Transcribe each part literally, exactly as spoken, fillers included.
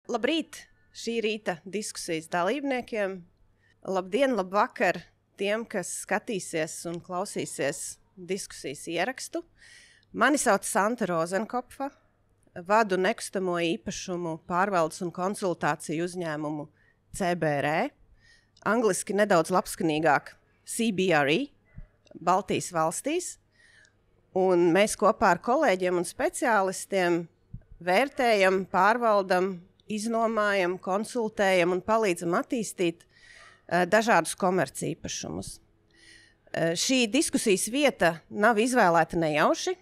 Labrīt šī rīta diskusijas dalībniekiem. Labdien, labvakar tiem, kas skatīsies un klausīsies diskusijas ierakstu. Mani sauc Santa Rozenkopfa, vadu nekustamo īpašumu pārvaldes un konsultāciju uzņēmumu C B R E, angliski nedaudz labskanīgāk C B R E, Baltijas valstīs. Un mēs kopā ar kolēģiem un speciālistiem vērtējam, pārvaldam, iznomājam, konsultējam un palīdzam attīstīt uh, dažādus komercīpašumus. Uh, šī diskusijas vieta nav izvēlēta nejauši.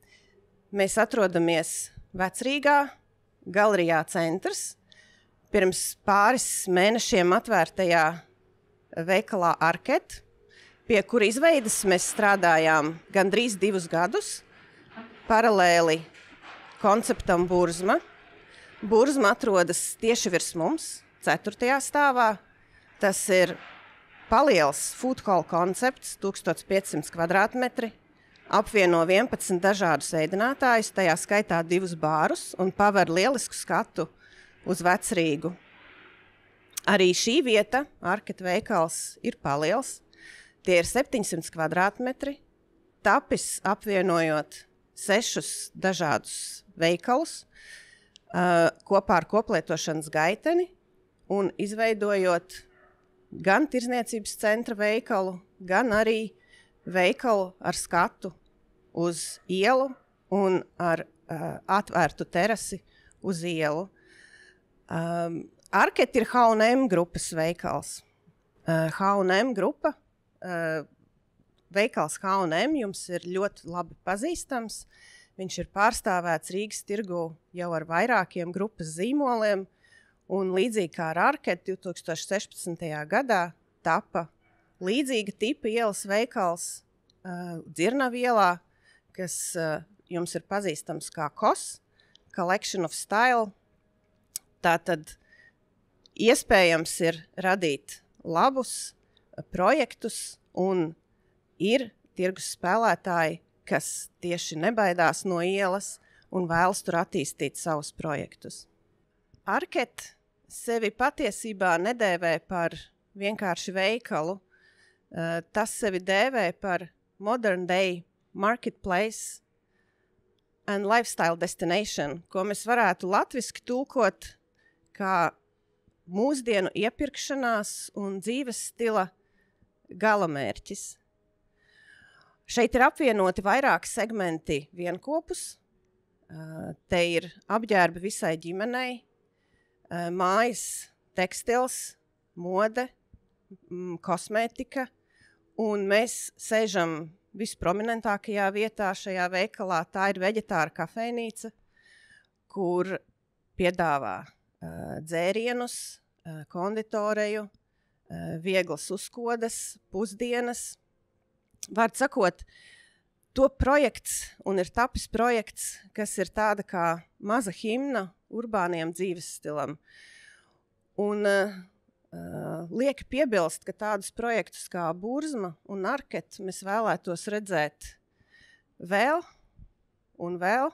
Mēs atrodamies Vecrīgā, Galerijā centrs, pirms pāris mēnešiem atvērtajā veikalā Arket, pie kura izveidas mēs strādājām gandrīz divus gadus, paralēli konceptam Burzma. Burzma atrodas tieši virs mums, ceturtajā stāvā. Tas ir paliels food hall koncepts, tūkstoš piecsimt kvadrātmetri, apvieno vienpadsmit dažādus ēdinātājus, tajā skaitā divus bārus un paver lielisku skatu uz Vecrīgu. Arī šī vieta, Arket veikals, ir paliels. Tie ir septiņsimt kvadrātmetri, tapis apvienojot sešus dažādus veikalus, uh, kopā ar koplietošanas gaiteni un izveidojot gan tirzniecības centra veikalu, gan arī veikalu ar skatu uz ielu un ar uh, atvērtu terasi uz ielu. Um, Arket ir H un M grupas veikals. Uh, H un M grupa. Uh, veikals H un M jums ir ļoti labi pazīstams. Viņš ir pārstāvēts Rīgas tirgu jau ar vairākiem grupas zīmoliem, un līdzīgi kā ar Arket divtūkstoš sešpadsmitajā gadā tapa līdzīga tipa ielas veikals uh, Dzirnavu ielā, kas uh, jums ir pazīstams kā C O S, Collection of Style. Tātad iespējams ir radīt labus projektus, un ir tirgus spēlētāji, kas tieši nebaidās no ielas un vēlas tur attīstīt savus projektus. Arket sevi patiesībā nedēvē par vienkārši veikalu. Tas sevi dēvē par modern day marketplace and lifestyle destination, ko mēs varētu latviski tulkot kā mūsdienu iepirkšanās un dzīves stila galamērķis. Šeit ir apvienoti vairāki segmenti vienkopus. Te ir apģērbi visai ģimenei, mājas tekstils, mode, kosmētika, un mēs sēžam visprominentākajā vietā šajā veikalā. Tā ir veģetāra kafejnīca, kur piedāvā dzērienus, konditoreju, vieglas uzkodas, pusdienas. Vārds sakot, to projekts un ir tapis projekts, kas ir tāda kā maza himna urbāniem dzīves stilam. Un uh, lieki piebilst, ka tādus projektus kā Burzma un Arket mēs vēlētos redzēt vēl un vēl.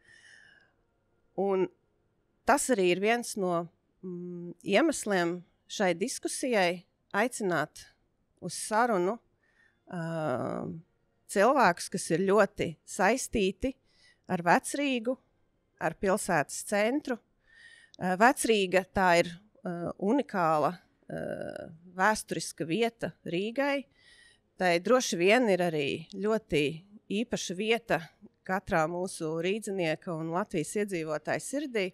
Un tas arī ir viens no mm, iemesliem šai diskusijai aicināt uz sarunu uh, cilvēkus, kas ir ļoti saistīti ar Vecrīgu, ar pilsētas centru. Uh, Vecrīga tā ir uh, unikāla uh, vēsturiska vieta Rīgai. Tai droši vien ir arī ļoti īpaša vieta katrā mūsu rīdzinieka un Latvijas iedzīvotāja sirdī.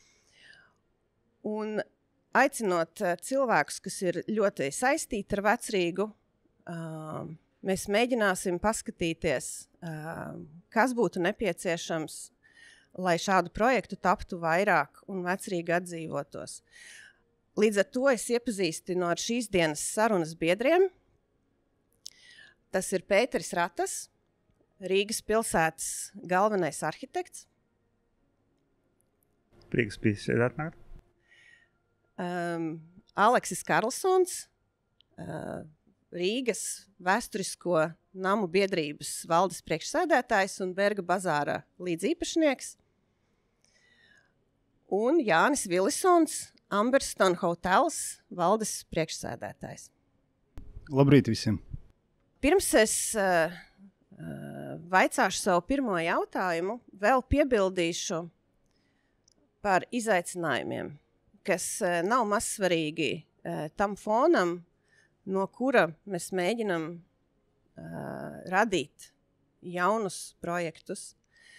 Un aicinot cilvēkus, kas ir ļoti saistīti ar Vecrīgu, uh, mēs mēģināsim paskatīties, uh, kas būtu nepieciešams, lai šādu projektu taptu vairāk un Vecrīga atdzīvotos. Līdz ar to es iepazīstinu ar šīs dienas sarunas biedriem. Tas ir Pēteris Ratas, Rīgas pilsētas galvenais arhitekts. Prieks bija šeit atnākt. Um, Aleksis Karlsons, uh, Rīgas vēsturisko namu biedrības valdes priekšsēdētājs un Berga bazāra līdzīpašnieks. un Jānis Vilisons, Amberston Hotels valdes priekšsēdētājs. Labrīt visiem! Pirms es uh, uh, vaicāšu savu pirmo jautājumu, vēl piebildīšu par izaicinājumiem, kas uh, nav mazsvarīgi uh, tam fonam, no kura mēs mēģinam uh, radīt jaunus projektus.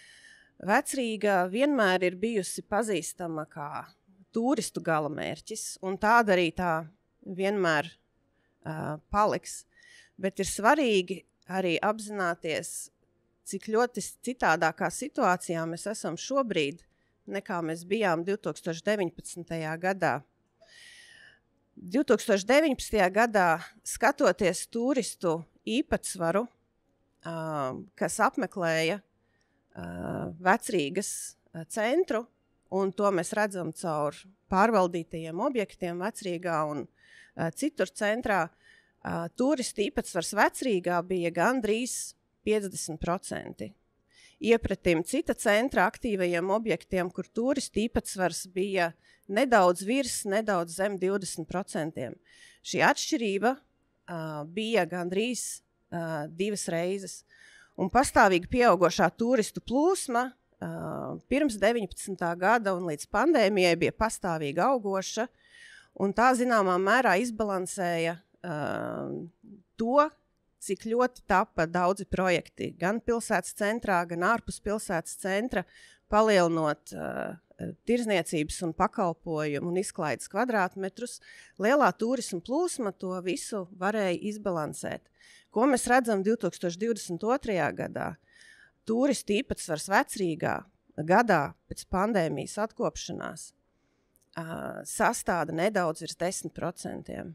Vecrīga vienmēr ir bijusi pazīstama kā turistu galamērķis, un tāda arī tā vienmēr uh, paliks. Bet ir svarīgi arī apzināties, cik ļoti citādākā situācijā mēs esam šobrīd, nekā mēs bijām divi tūkstoši deviņpadsmitajā gadā. divi tūkstoši deviņpadsmitajā gadā, skatoties turistu īpatsvaru, uh, kas apmeklēja uh, Vecrīgas uh, centru, un to mēs redzam caur pārvaldītajiem objektiem Vecrīgā un uh, citur centrā, uh, turistu īpatsvars Vecrīgā bija gandrīz piecdesmit procenti. Iepratim cita centra aktīvajiem objektiem, kur turistu īpatsvars bija nedaudz virs, nedaudz zem divdesmit procentiem. Šī atšķirība uh, bija gandrīz uh, divas reizes. Un pastāvīgi pieaugošā turistu plūsma uh, pirms deviņpadsmitā gada un līdz pandēmijai bija pastāvīgi augoša, un tā zināmā mērā izbalansēja uh, to, cik ļoti tapa daudzi projekti gan pilsētas centrā, gan ārpus pilsētas centra, palielinot uh, tirzniecības un pakalpojumu un izklaides kvadrātmetrus. Lielā turisma plūsma to visu varēja izbalansēt. Ko mēs redzam divi tūkstoši divdesmit otrajā gadā? Turistu īpatsvars Vecrīgā gadā pēc pandēmijas atkopšanās uh, sastāda nedaudz virs desmit procentiem.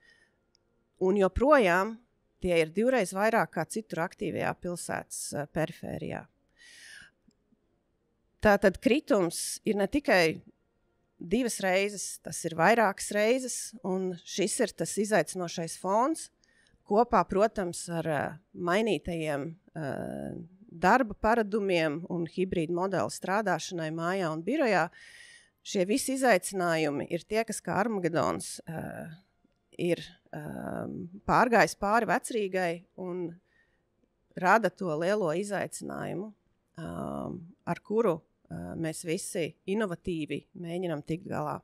Un joprojām tie ir divreiz vairāk kā citur aktīvajā pilsētas uh, perifērijā. Tātad kritums ir ne tikai divas reizes, tas ir vairākas reizes, un šis ir tas izaicinošais fons, kopā, protams, ar uh, mainītajiem uh, darba paradumiem un hibrīdu modeli strādāšanai mājā un birojā. Šie visi izaicinājumi ir tie, kas kā Armagedons uh, ir um, pārgājis pāri Vecrīgai un rada to lielo izaicinājumu, um, ar kuru uh, mēs visi inovatīvi mēģinam tikt galā.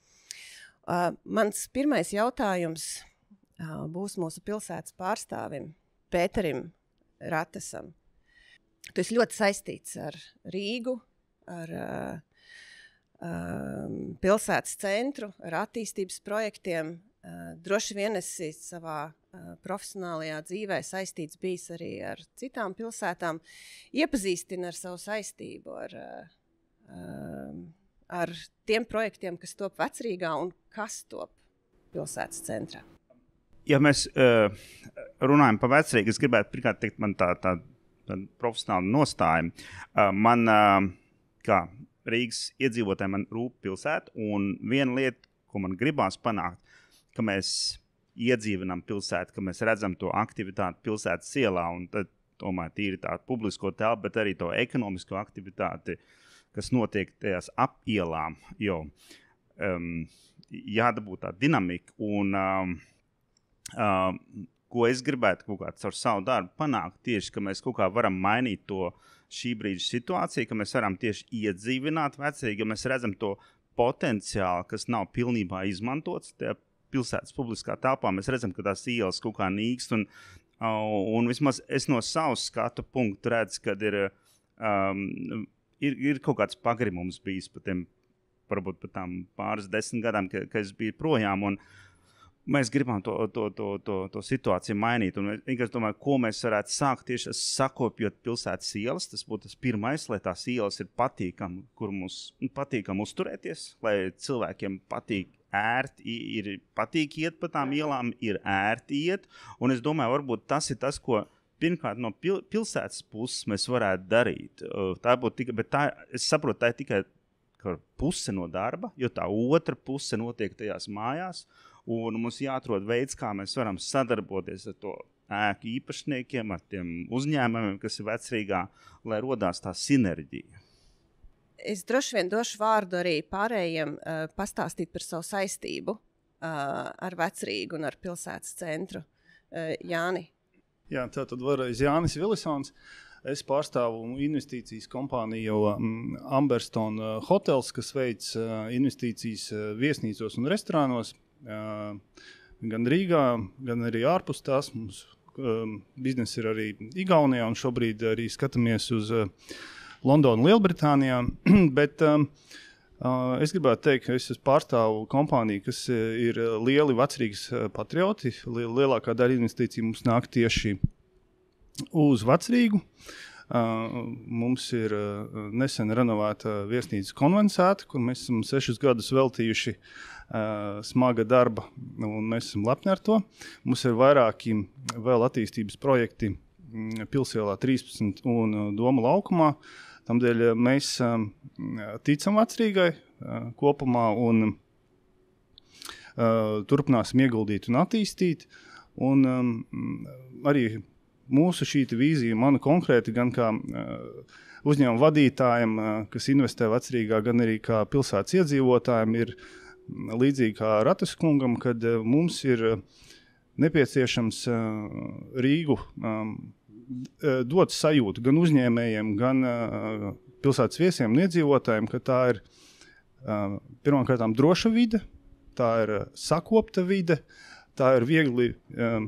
Uh, mans pirmais jautājums uh, būs mūsu pilsētas pārstāvim, Pēterim Ratesam. Tu esi ļoti saistīts ar Rīgu, ar uh, uh, pilsētas centru, ar attīstības projektiem. Uh, droši vien esi savā uh, profesionālajā dzīvē saistīts bijis arī ar citām pilsētām. Iepazīstina ar savu saistību, ar, uh, ar tiem projektiem, kas top Vecrīgā un kas top pilsētas centrā. Ja mēs uh, runājam par Vecrīgu, es gribētu pirmkārt teikt, man tā, tā, tā profesionāla nostāja. Uh, man, uh, kā Rīgas iedzīvotāji, man rūp pilsēta, un viena lieta, ko man gribās panākt, ka mēs iedzīvinām pilsētu, ka mēs redzam to aktivitāti pilsētas ielā, un tad, domāju, tīri tā publisko telpu, bet arī to ekonomisko aktivitāti, kas notiek tajās ap ielām, jo um, jādabū tā dinamika, un um, um, ko es gribētu kaut kā caur savu darbu panākt, tieši, ka mēs kaut kā varam mainīt to šī brīža situāciju, ka mēs varam tieši iedzīvināt Vecrīgu, ka mēs redzam to potenciālu, kas nav pilnībā izmantots, tajā pilsētas publiskā telpā, mēs redzam, ka tās ielas kaut kā nīkst, un, un vismaz es no savas skatu punktu redzu, kad ir, um, ir, ir kaut kāds pagrimums bijis par tiem, varbūt par tām pāris desmit gadām, ka, ka es biju projām, un mēs gribam to, to, to, to, to situāciju mainīt, un vienkārši domāju, ko mēs varētu sākt tieši sakopjot pilsētas ielas, tas būtu tas pirmais, lai tās ielas ir patīkam, kur mums patīkam uzturēties, lai cilvēkiem patīk ērti, ir patīk iet pa tām ielām, ir ērti iet, un es domāju, varbūt tas ir tas, ko pirmkārt no pil- pilsētas puses mēs varētu darīt. Tā būtu tikai, bet tā, es saprotu, tā ir tikai puse no darba, jo tā otra puse notiek tajās mājās, un mums jāatrod veids, kā mēs varam sadarboties ar to ēku īpašniekiem, ar tiem uzņēmumiem, kas ir Vecrīgā, lai rodās tā sinerģija. es droši vien došu vārdu arī pārējiem uh, pastāstīt par savu saistību uh, ar Vecrīgu un ar pilsētas centru. Uh, Jāni. Jā, tā tad varēs Jānis Vilisons. Es pārstāvu investīcijas kompāniju um, Amberston uh, Hotels, kas veic uh, investīcijas uh, viesnīcos un restorānos. Uh, gan Rīgā, gan arī ārpus tās. Mums um, biznes ir arī Igaunijā un šobrīd arī skatāmies uz uh, Londonu, Lielbritānijā. Bet um, uh, es gribētu teikt, ka es pārstāvu kompāniju, kas ir lieli Vecrīgas patrioti. Lielākā daļa investīcija mums nāk tieši uz Vecrīgu. Uh, mums ir uh, nesen renovēta viesnīca Konvensēta, kur mēs esam sešus gadus veltījuši uh, smaga darba, un mēs esam lepni ar to. Mums ir vairāki vēl attīstības projekti Pilsielā trīspadsmit un uh, Doma laukumā. Tamdēļ mēs uh, ticam Vecrīgai uh, kopumā un uh, turpināsim ieguldīt un attīstīt. Un um, arī mūsu šīta vīzija, mana konkrēti, gan kā uh, uzņēmuma vadītājiem, uh, kas investē Vecrīgā, gan arī kā pilsētas iedzīvotājiem, ir līdzīgi kā Ratas kungam, kad uh, mums ir uh, nepieciešams uh, Rīgu um, dot sajūtu gan uzņēmējiem, gan uh, pilsētas viesiem un iedzīvotājiem, ka tā ir uh, pirmkārtām droša vide, tā ir uh, sakopta vide, tā ir viegli... Um,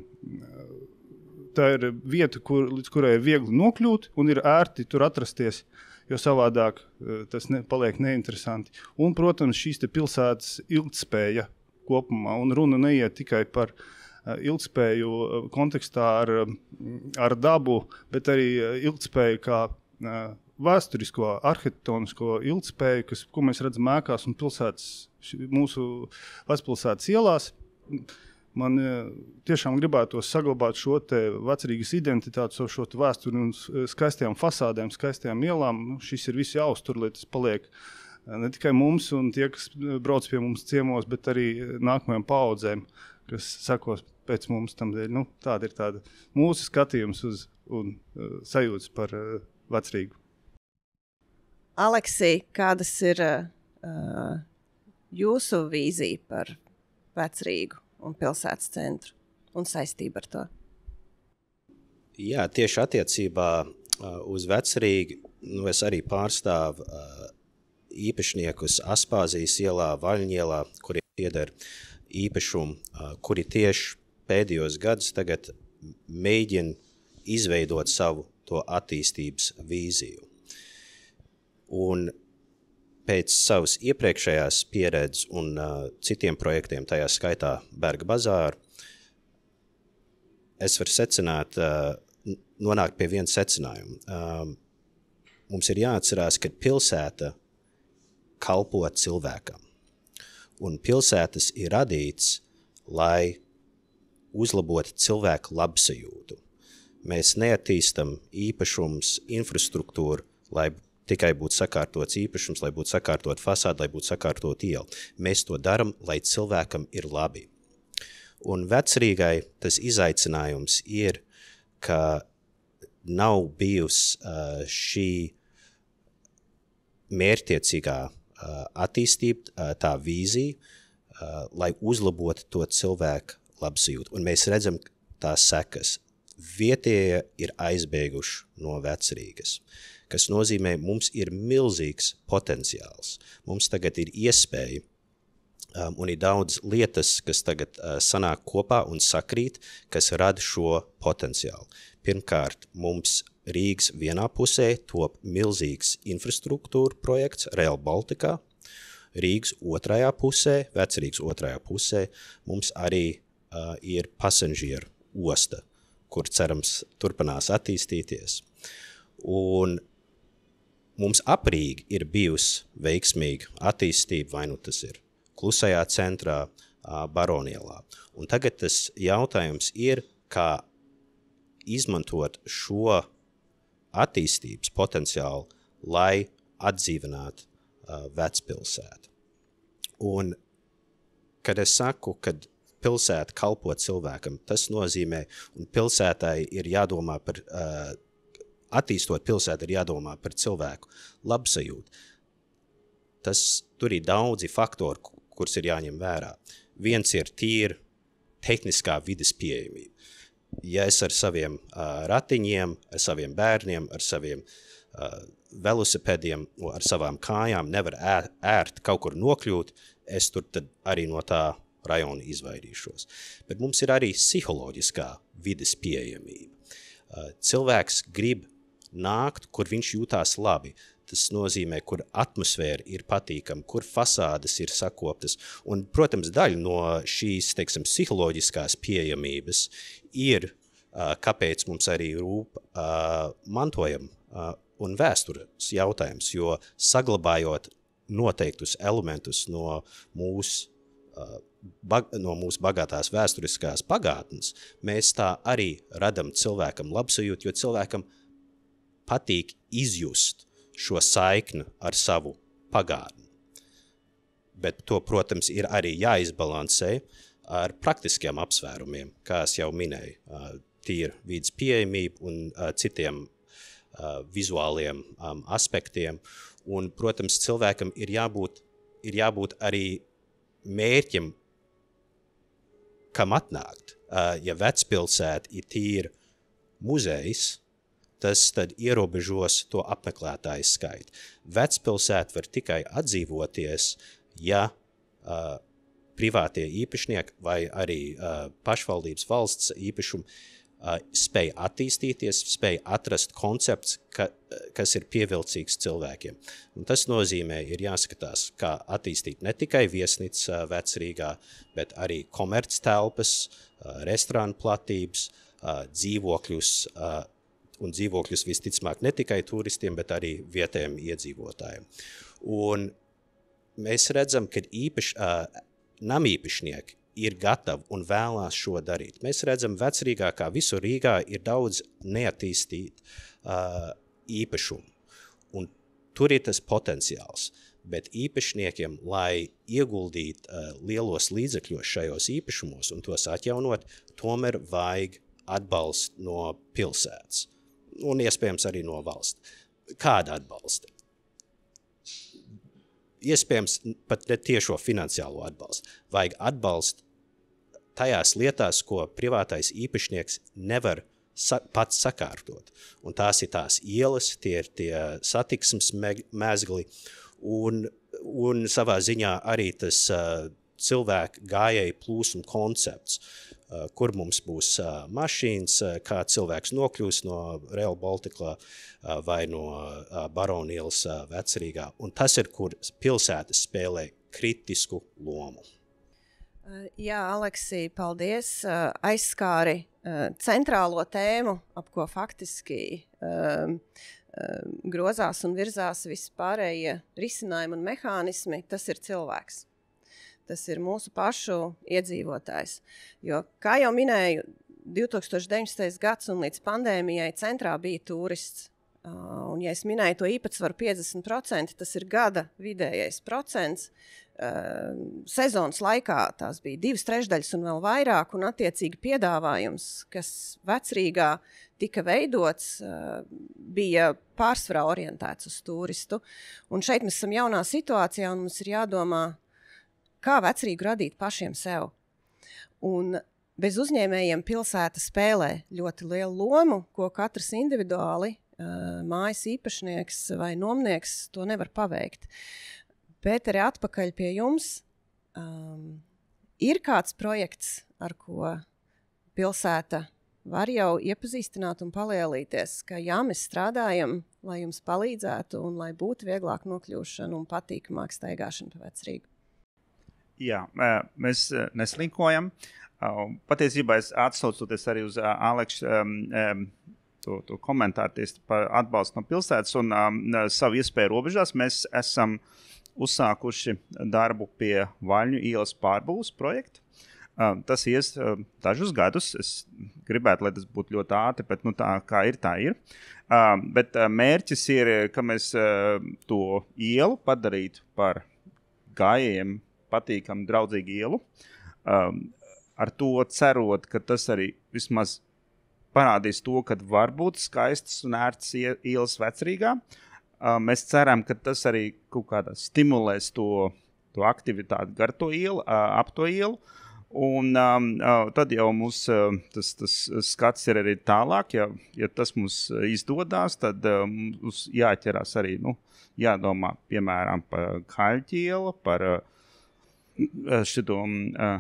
Tā ir vieta, kur, līdz kurai ir viegli nokļūt un ir ērti tur atrasties, jo savādāk tas ne, paliek neinteresanti. Un, protams, šīs te pilsētas ilgtspēja kopumā, un runa neiet tikai par uh, ilgtspēju kontekstā ar, ar dabu, bet arī ilgtspēju kā uh, vēsturisko, arhitektonisko ilgtspēju, kas, ko mēs redzam ēkās un pilsētas, mūsu vecpilsētas ielās. Man tiešām gribētos saglabāt šo te Vecrīgas identitāti, šo te vēsturi un skaistajām fasādēm, skaistajām ielām. Nu, šis ir viss jāuztur, lai tas paliek ne tikai mums un tie, kas brauc pie mums ciemos, bet arī nākamajām paaudzēm, kas sekos pēc mums tam dēļ. Nu, tāda ir tāda mūsu skatījums uz un uh, sajūtas par uh, Vecrīgu. Aleksij, kādas ir uh, jūsu vīzija par Vecrīgu un pilsētas centru un saistību ar to? Jā, tieši attiecībā uh, uz Vecrīgu, nu es arī pārstāvu uh, īpašniekus Aspāzijas ielā, Vaļņielā, kuriem pieder īpašumu, uh, kuri tieši pēdējos gadus tagad mēģina izveidot savu to attīstības vīziju. Un pēc savas iepriekšējās pieredzes un uh, citiem projektiem, tajā skaitā Berga bazāru, es varu secināt, uh, nonākt pie viena secinājuma. Uh, mums ir jāatcerās, ka pilsēta kalpo cilvēkam. Un pilsētas ir radīts, lai uzlabotu cilvēku labsajūtu. Mēs neattīstam īpašums, infrastruktūru, lai tikai būtu sakārtots īpašums, lai būtu sakārtot fasādi, lai būtu sakārtot ielu. Mēs to daram, lai cilvēkam ir labi. Un Vecrīgai tas izaicinājums ir, ka nav bijusi uh, šī mērķtiecīgā uh, attīstība, uh, tā vīzija, uh, lai uzlabotu to cilvēku labsajūtu. Un mēs redzam tās sekas. Vietējie ir aizbēguši no Vecrīgas, kas nozīmē, mums ir milzīgs potenciāls. Mums tagad ir iespēja um, un ir daudz lietas, kas tagad uh, sanāk kopā un sakrīt, kas rada šo potenciālu. Pirmkārt, mums Rīgas vienā pusē top milzīgs infrastruktūra projekts Rail Baltica. Rīgas otrajā pusē, Vecrīgas otrajā pusē, mums arī uh, ir pasažieru osta, kur cerams turpinās attīstīties. Un mums aprīgi ir bijusi veiksmīga attīstība, vai nu tas ir Klusajā centrā, Baronielā. Un tagad tas jautājums ir, kā izmantot šo attīstības potenciālu, lai atdzīvinātu uh, vecpilsētu. Un, kad es saku, kad pilsēta kalpo cilvēkam, tas nozīmē, un pilsētai ir jādomā par, uh, attīstot pilsētu ir jādomā par cilvēku labsajūtu. tas, tur ir daudzi faktori, kurus ir jāņem vērā. Viens ir tīri tehniskā vides pieejamība. Ja es ar saviem uh, ratiņiem, ar saviem bērniem, ar saviem uh, velosipēdiem, ar savām kājām nevaru ēr, ērt kaut kur nokļūt, es tur tad arī no tā rajona izvairīšos. Bet mums ir arī psiholoģiskā vides pieejamība. Uh, cilvēks grib nākt, kur viņš jūtās labi. Tas nozīmē, kur atmosfēra ir patīkama, kur fasādes ir sakoptas. Un, protams, daļa no šīs, teiksim, psiholoģiskās pieejamības ir, uh, kāpēc mums arī rūp uh, mantojam uh, un vēstures jautājums, jo saglabājot noteiktus elementus no mūsu, uh, bag, no mūsu bagātās vēsturiskās pagātnes, mēs tā arī radam cilvēkam labsajūtu, jo cilvēkam patīk izjust šo saikni ar savu pagātni. Bet to, protams, ir arī jāizbalansē ar praktiskiem apsvērumiem, kā es jau minēju, tīri vides pieejamību un citiem vizuāliem aspektiem. Un, protams, cilvēkam ir jābūt, ir jābūt arī mērķim, kam atnākt. Ja vecpilsēta ir tīri muzejs, tas tad ierobežos to apmeklētāju skaitu. Vecpilsēta var tikai atdzīvoties, ja uh, privātie īpašnieki vai arī uh, pašvaldības valsts īpašumi uh, spēj attīstīties, spēj atrast koncepts, ka, kas ir pievilcīgs cilvēkiem. Un tas nozīmē, ir jāskatās, kā attīstīt ne tikai viesnīcas uh, Vecrīgā, bet arī komerctelpas, uh, restorānu platības, uh, dzīvokļus, uh, un dzīvokļus visticamāk ne tikai turistiem, bet arī vietējiem iedzīvotājiem. Un mēs redzam, ka īpaš, uh, namīpašnieki ir gatavi un vēlās šo darīt. Mēs redzam, Vecrīgā, kā visur Rīgā, ir daudz neattīstīt uh, īpašumu. Un tur ir tas potenciāls. Bet īpašniekiem, lai ieguldīt uh, lielos līdzekļos šajos īpašumos un tos atjaunot, tomēr vajag atbalstu no pilsētas. Un iespējams arī no valsts. Kāda atbalsta? Iespējams pat ne tiešo finansiālo atbalstu. Vajag atbalstu tajās lietās, ko privātais īpašnieks nevar sa- pats sakārtot. Un tās ir tās ielas, tie ir tie satiksmes mēzgli un, un savā ziņā arī tas uh, cilvēku gājēju plūsmu koncepts, uh, kur mums būs uh, mašīnas, uh, kā cilvēks nokļūs no Rail Baltica uh, vai no uh, Baronielas uh, Vecrīgā. Un tas ir, kur pilsēta spēlē kritisku lomu. Uh, jā, Aleksij, paldies. Uh, aizskāri uh, centrālo tēmu, ap ko faktiski uh, uh, grozās un virzās visi pārējie risinājumi un mehānismi. Tas ir cilvēks. Tas ir mūsu pašu iedzīvotājs. Jo, kā jau minēju, divi tūkstoši deviņdesmitais gads un līdz pandēmijai centrā bija turists. Uh, un, ja es minēju to īpatsvaru piecdesmit procenti, tas ir gada vidējais procents. Uh, sezonas laikā tās bija divas trešdaļas un vēl vairāk, un attiecīgi piedāvājums, kas Vecrīgā tika veidots, uh, bija pārsvarā orientēts uz turistu. Un šeit mēs esam jaunā situācijā, un mums ir jādomā, kā Vecrīgu radīt pašiem sev. Un bez uzņēmējiem pilsēta spēlē ļoti lielu lomu, ko katrs individuāli uh, mājas īpašnieks vai nomnieks to nevar paveikt. Bet arī atpakaļ pie jums um, ir kāds projekts, ar ko pilsēta var jau iepazīstināt un palielīties, ka jā, mēs strādājam, lai jums palīdzētu un lai būtu vieglāk nokļūšana un patīkamāk staigāšana pa Vecrīgu. Jā, mēs neslinkojam. Patiesībā es atsaucoties arī uz Aleksa um, to, to komentāru tieši par atbalstu no pilsētas un um, savu iespēju robežās. Mēs esam uzsākuši darbu pie Vaļņu ielas pārbūves projekta. Um, tas ies um, dažus gadus. Es gribētu, lai tas būtu ļoti ātri, bet nu, tā kā ir, tā ir. Um, bet uh, mērķis ir, ka mēs uh, to ielu padarītu par gājējiem patīkam, draudzīgu ielu, um, ar to cerot, ka tas arī vismaz parādīs to, ka var būt skaistas un ērtas ielas Vecrīgā, Uh, mēs ceram, ka tas arī kaut kādā stimulēs to, to aktivitāti gar to ielu, uh, ap to ielu. Un um, uh, tad jau mums uh, tas, tas skats ir arī tālāk, ja, ja tas mums izdodās, tad uh, mums jāķerās arī, nu, jādomā, piemēram, par Kaļķielu, par uh, šito, uh,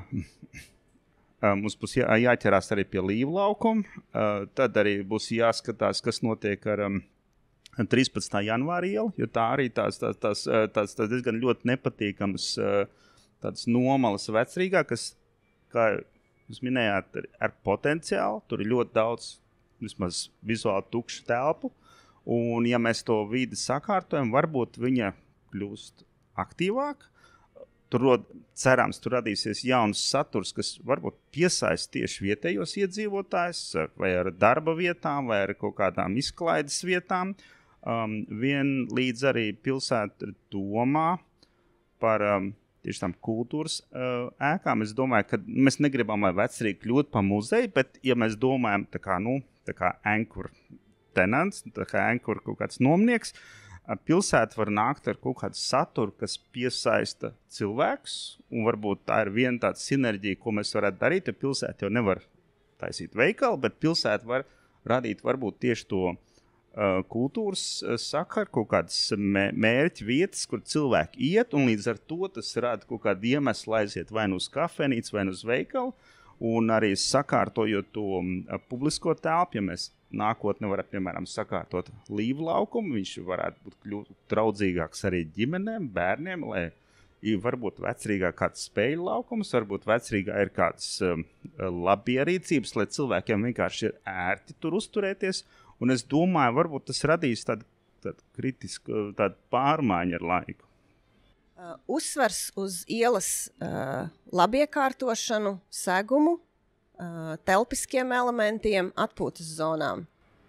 uh, mums būs jā, jāķerās arī pie Līvlaukuma, uh, tad arī būs jāskatās, kas notiek ar um, trīspadsmitā janvāra ielu, jo tā arī tās, tās, tās, tās, tās diezgan ļoti nepatīkams uh, tādas nomalas Vecrīgā, kas kā jūs minējāt, ar, ar potenciālu, tur ir ļoti daudz vismaz vizuāli tukšu telpu, un ja mēs to vidi sakārtojam, varbūt viņa kļūst aktīvāk, tur rod, cerams, tur radīsies jauns saturs, kas varbūt piesaist tieši vietējos iedzīvotājus, vai ar darba vietām, vai ar kaut kādām izklaides vietām, um, vienlīdz arī pilsēta domā par um, tieši tam kultūras uh, ēkām. Es domāju, ka mēs negribam, lai Vecrīga kļūtu pa muzeju, bet ja mēs domājam tā kā, nu, tā kā anchor tenants, tā kā anchor kaut kāds nomnieks, uh, pilsēta var nākt ar kaut kādu saturu, kas piesaista cilvēkus, un varbūt tā ir viena tāda sinerģija, ko mēs varētu darīt, jo pilsēta jau nevar taisīt veikalu, bet pilsēta var radīt varbūt tieši to kultūras sakaru, kaut kādas mērķi vietas, kur cilvēki iet, un līdz ar to tas rada kaut kādu iemeslu aiziet vai nu uz kafejnīcu, vai nu uz veikalu, un arī sakārtojot to publisko telpu, ja mēs nākotnē varam, piemēram, sakārtot Līvlaukumu, viņš varētu būt kļūt draudzīgāks arī ģimenēm, bērniem, lai varbūt Vecrīgā kāds spēļu laukums, varbūt Vecrīgā ir kāds um, labierīcības, lai cilvēkiem vienkārši ir ērti tur uzturēties. Un es domāju, varbūt tas radīs tādu, tādu kritisku tādu pārmaiņu ar laiku. Uh, uzsvars uz ielas uh, labiekārtošanu, segumu, uh, telpiskiem elementiem, atpūtas zonām.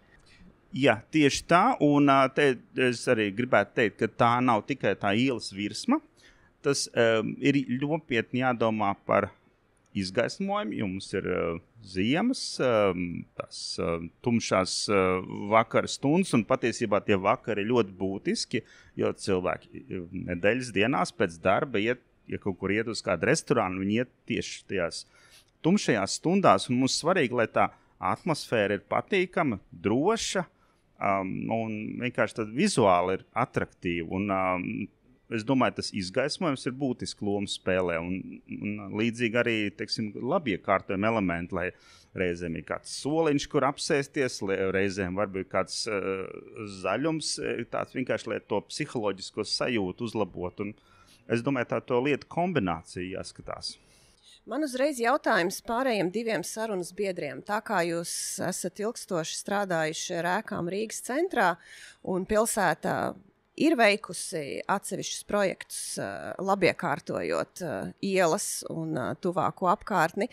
Jā, tieši tā, un uh, te es arī gribētu teikt, ka tā nav tikai tā ielas virsma. Tas um, ir ļopietni jādomā par izgaismojumu, jo mums ir uh, ziemas, um, tās uh, tumšās uh, vakara stundas, un patiesībā tie vakari ir ļoti būtiski, jo cilvēki nedēļas dienās pēc darba iet, ja kaut kur iet uz kādu restorānu, viņi iet tieši tajās tumšajās stundās, un mums svarīgi, lai tā atmosfēra ir patīkama, droša, um, un vienkārši tad vizuāli ir atraktīva, un um, es domāju, tas izgaismojums ir būtiski lomu spēlē, un, un līdzīgi arī, teiksim, labiekārtojumi elementi, lai reizēm ir kāds soliņš, kur apsēsties, reizēm varbūt kāds uh, zaļums, tāds vienkārši, lai to psiholoģisko sajūtu uzlabot, un es domāju, tā to lietu kombinācija jāskatās. Man uzreiz jautājums pārējiem diviem sarunas biedriem. Tā kā jūs esat ilgstoši strādājuši ar ēkām Rīgas centrā un pilsētā ir veikusi atsevišķus projektus, labiekārtojot ielas un tuvāko apkārtni.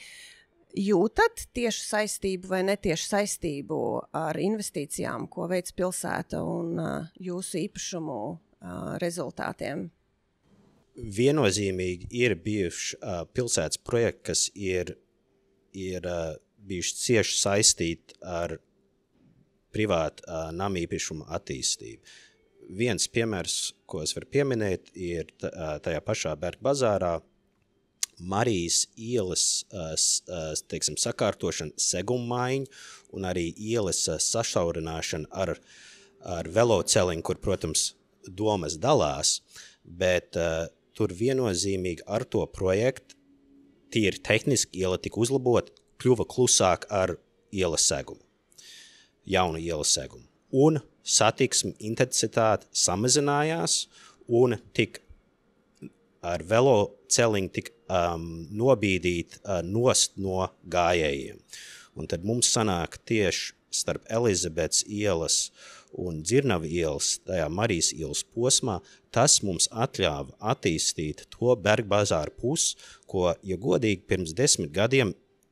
Jūtat tieši saistību vai netieši saistību ar investīcijām, ko veic pilsēta un jūsu īpašumu rezultātiem? Viennozīmīgi ir bijuši uh, pilsētas projekti, kas ir, ir uh, bijuši cieši saistīti ar privātu uh, namīpašumu attīstību. Viens piemērs, ko es varu pieminēt, ir t- uh, tajā pašā Berga bazārā Marijas ielas uh, uh, teiksim, sakārtošana, segummaiņa un arī ielas uh, sašaurināšana ar, ar veloceliņu, kur, protams, domas dalās, bet uh, tur viennozīmīgi ar to projektu tīri tehniski iela tika uzlabot, kļuva klusāk ar ielas segumu, jaunu ielas segumu. Un satiksme intensitāte samazinājās un tik ar veloceliņu tik um, nobīdīt uh, nost no gājējiem. Un tad mums sanāk tieši starp Elizabetes ielas un Dzirnava ielas, tajā Marijas ielas posmā, tas mums atļāva attīstīt to Berga bazāru pusi, ko, ja godīgi, pirms desmit gadiem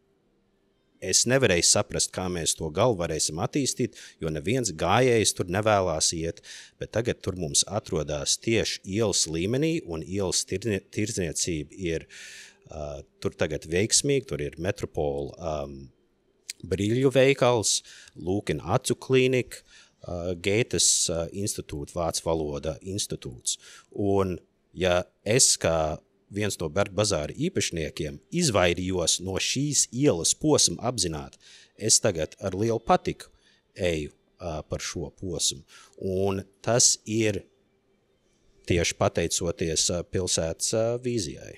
es nevarēju saprast, kā mēs to galu varēsim attīstīt, jo neviens gājējs tur nevēlās iet, bet tagad tur mums atrodās tieši ielas līmenī, un ielas tirdznie, tirdzniecība ir uh, tur tagad veiksmīgi, tur ir Metropola um, Briļļu veikals, Lūkina acu klīnika, uh, Gētes uh, institūts, Vācu valoda institūts. Un ja es kā viens no Berga bazāra īpašniekiem izvairījos no šīs ielas posma apzināt, es tagad ar lielu patiku eju uh, par šo posmu. Un tas ir tieši pateicoties uh, pilsētas uh, vīzijai.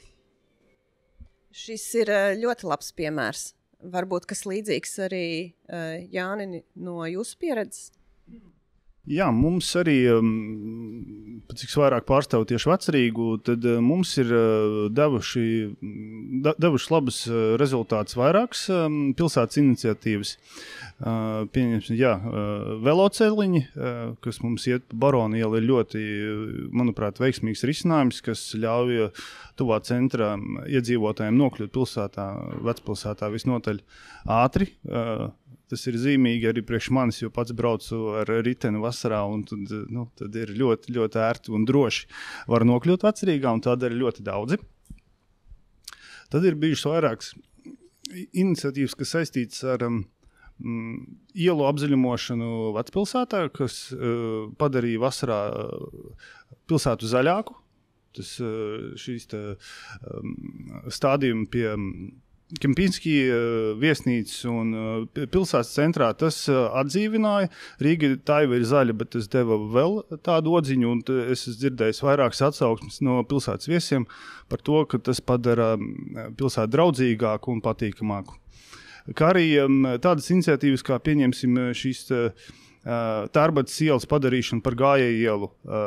Šis ir uh, ļoti labs piemērs. Varbūt kas līdzīgs arī uh, Jāni no jūsu pieredzes? Jā, mums arī, um, cik vairāk pārstāv tieši Vecrīgu, tad uh, mums ir uh, devuši, da, devuši labus uh, rezultātus vairākas um, pilsētas iniciatīvas. Uh, pieņemsim, jā, uh, veloceliņi, uh, kas mums iet pa Barona ielu, ir ļoti, manuprāt, veiksmīgs risinājums, kas ļauj tuvā centra iedzīvotājiem nokļūt pilsētā, vecpilsētā visnotaļ ātri. Uh, Tas ir zīmīgi arī priekš manis, jo pats braucu ar riteni vasarā, un tad, nu, tad ir ļoti, ļoti ērti un droši var nokļūt Vecrīgā, un tādēļ ļoti daudzi. Tad ir bijušas vairākas iniciatīvas, kas saistītas ar um, ielu apzaļumošanu vecpilsētā, kas uh, padarīja vasarā uh, pilsētu zaļāku. Tas uh, šīs tā, um, stādījumi pie Kempinski viesnīcas un pilsētas centrā, tas atdzīvināja. Rīga tā jau ir zaļa, bet tas deva vēl tādu odziņu, un es esmu dzirdējis vairākas atsauksmes no pilsētas viesiem par to, ka tas padara pilsētu draudzīgāku un patīkamāku. Kā arī tādas iniciatīvas, kā pieņemsim šīs Tārbatas ielas padarīšanu par gājēju ielu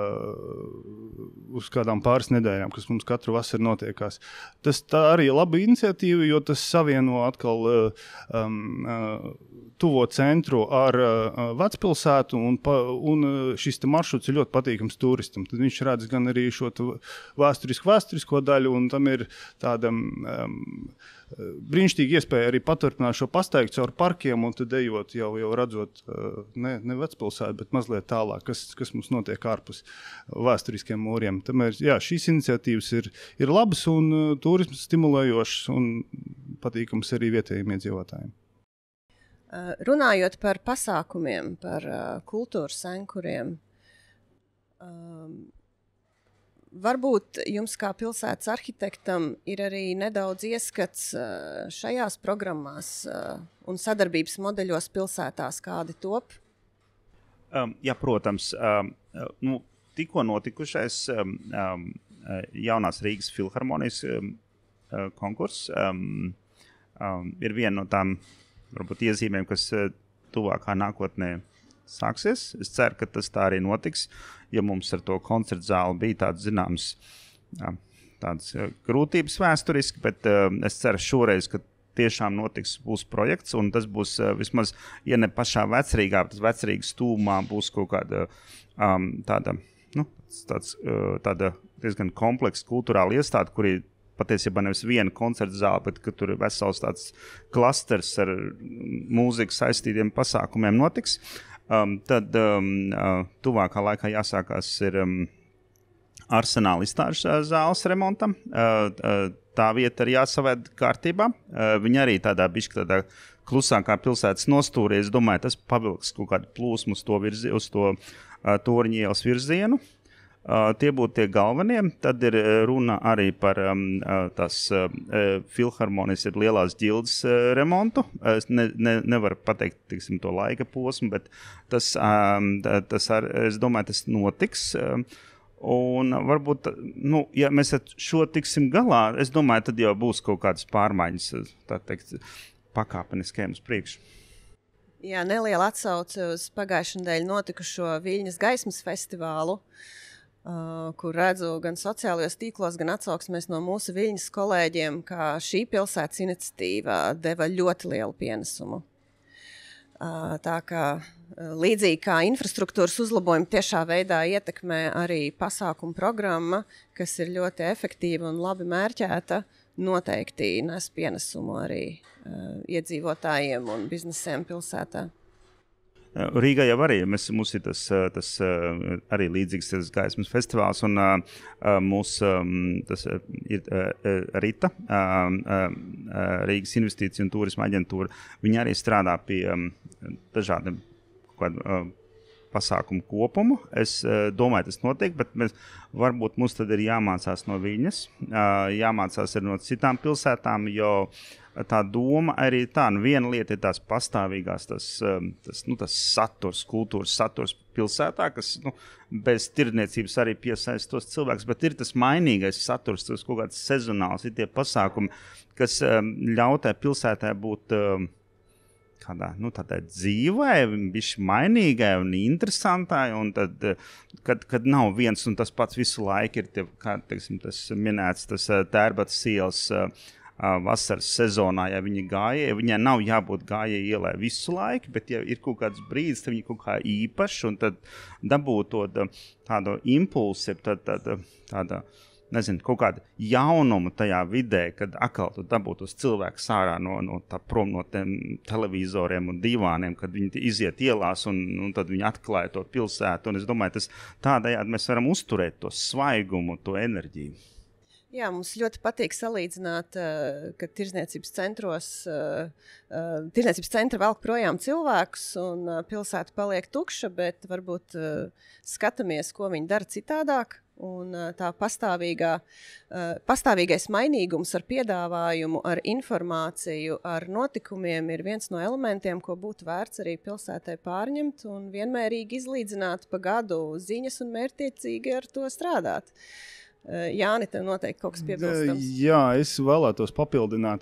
uh, uz kādām pāris nedēļām, kas mums katru vasaru notiekās. Tas tā arī ir laba iniciatīva, jo tas savieno atkal uh, um, uh, tuvo centru ar uh, vecpilsētu, un, pa, un šis maršruts ir ļoti patīkams turistam. Tad viņš redz gan arī šo vēsturisku vēsturisko daļu, un tam ir tāda um, brīnišķīgi iespēja arī paturpināt šo pastaigu caur parkiem, un tad ejot jau, jau redzot ne, ne vecpilsētu, bet mazliet tālāk, kas, kas mums notiek ārpus vēsturiskiem mūriem. Tamēr, jā, šīs iniciatīvas ir, ir labas un uh, turismas stimulējošas un patīkams arī vietējiem iedzīvotājiem. Uh, runājot par pasākumiem, par uh, kultūras senkuriem, um, varbūt jums kā pilsētas arhitektam ir arī nedaudz ieskats uh, šajās programmās uh, un sadarbības modeļos pilsētās, kādi top? Um, jā, protams. Um, nu, tikko notikušais um, um, jaunās Rīgas filharmonijas um, konkurss um, um, ir viena no tām varbūt iezīmēm, kas uh, tuvākā nākotnē sāksies. Es ceru, ka tas tā arī notiks, ja mums ar to koncertu zāli bija tāds zināms uh, tāds uh, grūtības vēsturiski, bet uh, es ceru šoreiz, ka tiešām notiks, būs projekts, un tas būs uh, vismaz, ja ne pašā Vecrīgā, tas Vecrīgas tūmā būs kaut kāda um, tāda, nu, tāds, uh, tāda diezgan kompleksa kultūrāla iestāde, kuri patiesībā nevis viena koncerta zāle, bet ka tur ir vesels tāds klasters ar mūzikas saistītiem pasākumiem notiks. Um, tad um, uh, tuvākā laikā jāsākās ir um, Arsenāla izstāžu zāles remontam. Uh, uh, tā vieta ir jāsavēd kārtībā. Uh, viņa arī tādā bišķi tādā klusākā pilsētas nostūrī. Es domāju, tas pavilks kaut kādu plūsmu uz to, virzi, uz to uh, Torņa ielas virzienu. Uh, tie būtu tie galvenie. Tad ir runa arī par um, tās uh, filharmonijas ir lielās ģildes uh, remontu. Es ne, ne, nevaru pateikt, tiksim, to laika posmu, bet tas, um, tas ar, es domāju, tas notiks. Um, un varbūt, nu, ja mēs ar šo tiksim galā, es domāju, tad jau būs kaut kādas pārmaiņas, tā teikt, pakāpeniskajiem uz priekšu. Jā, neliela atsauce uz pagājušajā nedēļā notikušo Viļņas gaismas festivālu, Uh, kur redzu gan sociālajos tīklos, gan atsauksmēs no mūsu Viļņas kolēģiem, ka šī pilsētas iniciatīva deva ļoti lielu pienesumu. Uh, tā kā līdzīgi kā infrastruktūras uzlabojumi tiešā veidā ietekmē arī pasākumu programma, kas ir ļoti efektīva un labi mērķēta, noteikti nes pienesumu arī uh, iedzīvotājiem un biznesiem pilsētā. Rīgā jau arī mēs, mums ir tas, tas arī līdzīgs tas gaismas festivāls, un mūs tas ir Rita, Rīgas investīcija un turisma aģentūra. Viņi arī strādā pie dažādiem pasākumu kopumu. Es uh, domāju, tas notiek, bet mēs, varbūt mums tad ir jāmācās no viņas, uh, jāmācās arī no citām pilsētām, jo tā doma arī tā, nu viena lieta ir tās pastāvīgās, tas, tas, nu, tas saturs, kultūras saturs pilsētā, kas nu, bez tirdzniecības arī piesaista tos cilvēkus, bet ir tas mainīgais saturs, tas kaut kāds sezonāls, ir tie pasākumi, kas um, ļauj tai pilsētā būt um, kādā, nu, tādai dzīvai, bišķi mainīgai un interesantai, un tad, kad, kad nav viens un tas pats visu laiku ir, tie, kā, teiksim, tas minēts, tas Tērbatas ielas vasaras sezonā, ja viņi gāja, viņai nav jābūt gājēji ielai visu laiku, bet ja ir kaut kāds brīdis, tad viņi kaut kā īpaši, un tad dabūt to tādu impulsu, tad tāda, tāda, nezinu, kaut kāda jaunuma tajā vidē, kad atkal tu dabūtu tos cilvēkus ārā no, no tā prom no tiem televizoriem un divāniem, kad viņi iziet ielās un, un tad viņi atklāja to pilsētu, un es domāju, tas tādējādi mēs varam uzturēt to svaigumu, to enerģiju. Jā, mums ļoti patīk salīdzināt, ka tirdzniecības centros, tirdzniecības centra velk projām cilvēkus un pilsēta paliek tukša, bet varbūt skatāmies, ko viņi dara citādāk. Un tā pastāvīgā, pastāvīgais mainīgums ar piedāvājumu, ar informāciju, ar notikumiem ir viens no elementiem, ko būtu vērts arī pilsētai pārņemt un vienmērīgi izlīdzināt pa gadu ziņas un mērķtiecīgi ar to strādāt. Jāni, tev noteikti kaut kas piebilstams. Jā, es vēlētos papildināt.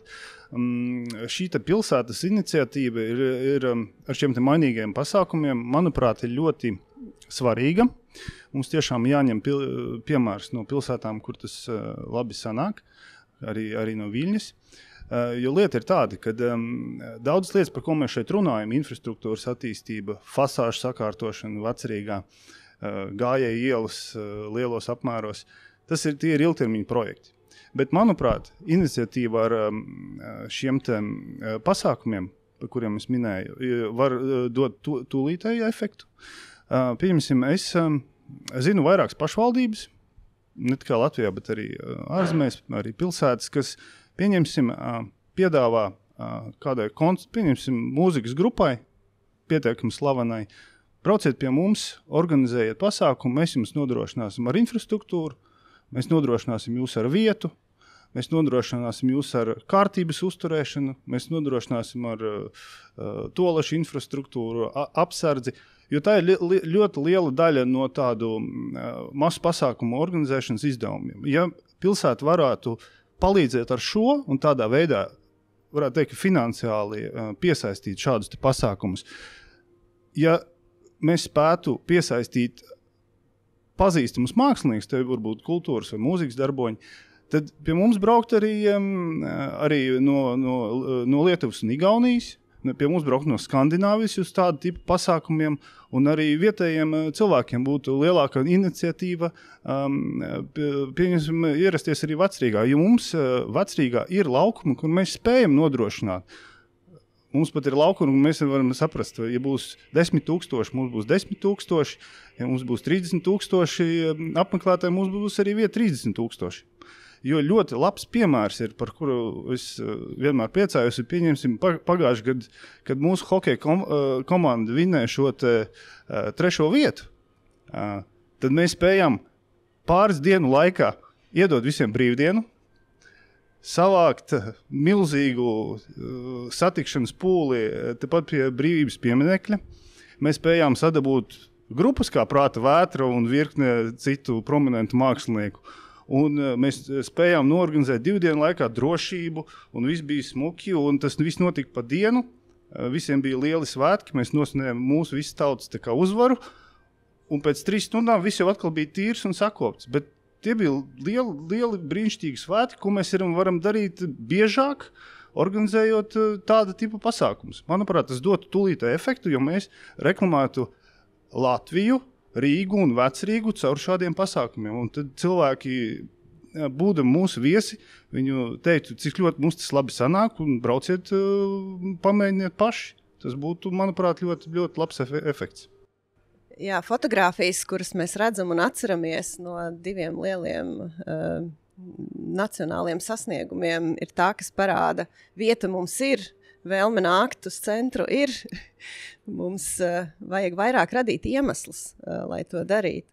Um, šī pilsētas iniciatīva ir, ir um, ar šiem te mainīgiem pasākumiem, manuprāt, ir ļoti svarīga. Mums tiešām jāņem pil, piemērs no pilsētām, kur tas uh, labi sanāk, arī, arī no Viļņas. Uh, jo lieta ir tāda, ka um, daudzas lietas, par ko mēs šeit runājam, infrastruktūras attīstība, fasāžu sakārtošana Vecrīgā, uh, gājēju ielas uh, lielos apmēros, tas ir, tie ir ilgtermiņa projekti. Bet, manuprāt, iniciatīva ar šiem te pasākumiem, par kuriem es minēju, var dot tūlītēju efektu. Pieņemsim, es zinu vairākas pašvaldības, ne tikai Latvijā, bet arī ārzemēs, arī pilsētas, kas, pieņemsim, piedāvā kādai, pieņemsim, mūzikas grupai, pietiekami slavenai, brauciet pie mums, organizējiet pasākumu, mēs jums nodrošināsim ar infrastruktūru, mēs nodrošināsim jūs ar vietu, mēs nodrošināsim jūs ar kārtības uzturēšanu, mēs nodrošināsim ar uh, toalešu infrastruktūru, a, apsardzi, jo tā ir li, ļoti liela daļa no tādu uh, masu pasākumu organizēšanas izdevumiem. Ja pilsēta varētu palīdzēt ar šo un tādā veidā, varētu teikt, finansiāli uh, piesaistīt šādus te pasākumus, ja mēs spētu piesaistīt pazīstamus mākslinieks, te varbūt kultūras vai mūzikas darboņi, tad pie mums braukt arī, um, arī no, no, no Lietuvas un Igaunijas, pie mums braukt no Skandināvijas uz tādu tipu pasākumiem, un arī vietējiem cilvēkiem būtu lielāka iniciatīva um, pieņemsim ierasties arī Vecrīgā, jo mums Vecrīgā ir laukumi, kur mēs spējam nodrošināt. Mums pat ir laukumi, un mēs varam saprast, ja būs desmit tūkstoši, mums būs desmit tūkstoši, ja mums būs trīsdesmit tūkstoši apmeklētāji, mums būs arī vieta trīsdesmit tūkstoši. Jo ļoti labs piemērs ir, par kuru es vienmēr priecājos, ir pieņemsim pagājuši gadu, kad mūsu hokeja kom, komanda vinnēja šo te, trešo vietu, tad mēs spējām pāris dienu laikā iedot visiem brīvdienu, savākt milzīgu uh, satikšanas pūli tepat pie brīvības pieminekļa. Mēs spējām sadabūt grupas kā Prāta vētra un virkne citu prominentu mākslinieku. Un uh, mēs spējām noorganizēt divu dienu laikā drošību, un viss bija smuki, un tas viss notika pa dienu. Uh, visiem bija lieli svētki, mēs nosvinējām mūsu visas tautas tā kā uzvaru, un pēc trīs stundām viss jau atkal bija tīrs un sakopts. Bet tie bija lieli, lieli brīnišķīgi svētki, ko mēs varam darīt biežāk, organizējot tāda tipa pasākumus. Manuprāt, tas dotu tūlītē efektu, jo mēs reklamētu Latviju, Rīgu un Vecrīgu caur šādiem pasākumiem. Un tad cilvēki, būdami mūsu viesi, viņu teiktu, cik ļoti mums tas labi sanāk, un brauciet, pamēģiniet paši. Tas būtu, manuprāt, ļoti, ļoti labs efekts. Jā, fotogrāfijas, kuras mēs redzam un atceramies no diviem lieliem uh, nacionāliem sasniegumiem, ir tā, kas parāda, vieta mums ir, vēlme nākt uz centru ir. Mums uh, vajag vairāk radīt iemeslus, uh, lai to darītu.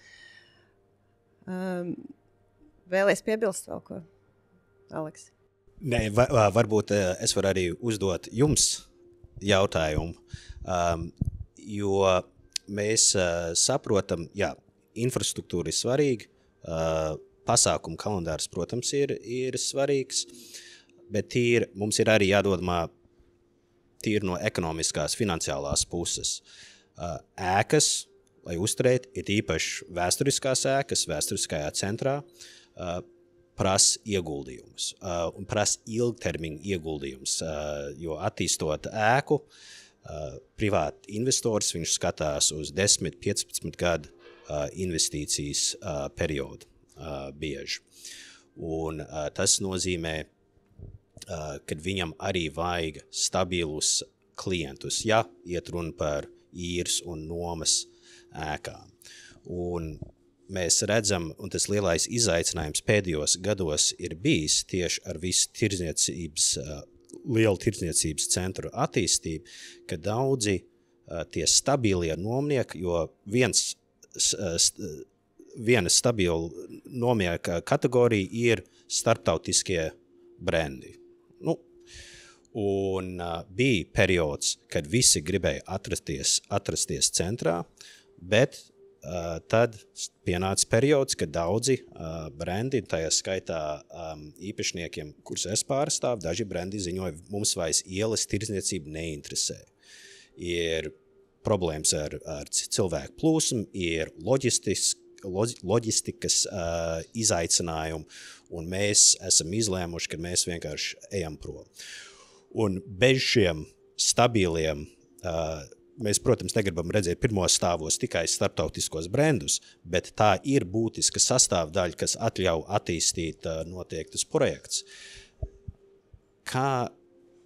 Um, vēlies piebilst vēl ko, Aleks? Nē, va, varbūt es varu arī uzdot jums jautājumu, um, jo mēs uh, saprotam, jā, infrastruktūra ir svarīga, uh, pasākumu kalendārs, protams, ir, ir svarīgs, bet ir, mums ir arī jādomā tīri no ekonomiskās, finansiālās puses. Uh, ēkas, lai uzturēt, ir īpaši vēsturiskās ēkas, vēsturiskajā centrā, uh, prasa ieguldījumus uh, un prasa ilgtermiņa ieguldījumus, uh, jo attīstot ēku, uh, privāti investors, viņš skatās uz desmit, piecpadsmit gadu uh, investīcijas uh, periodu uh, bieži. Un uh, tas nozīmē, uh, kad viņam arī vajag stabilus klientus, ja iet runa par īres un nomas ēkām. Un mēs redzam, un tas lielais izaicinājums pēdējos gados ir bijis tieši ar visu tirdzniecības, lielu tirdzniecības centru attīstību, ka daudzi tie stabilie nomnieki, jo viens, viena stabila nomnieka kategorija ir starptautiskie brendi. Nu, un bija periods, kad visi gribēja atrasties, atrasties centrā, bet Uh, tad pienāca periods, kad daudzi uh, brendi, tajā skaitā um, īpašniekiem, kurus es pārstāvu, daži brendi ziņoja, mums vairs ielas tirdzniecība neinteresē. Ir problēmas ar, ar cilvēku plūsmu, ir loģistis, loģ, loģistikas uh, izaicinājumi, un mēs esam izlēmuši, ka mēs vienkārši ejam prom. Un bez šiem stabiliem uh, mēs, protams, negribam redzēt pirmos stāvos tikai starptautiskos brendus, bet tā ir būtiska sastāvdaļa, kas atļauj attīstīt uh, noteiktus projektus. Kā,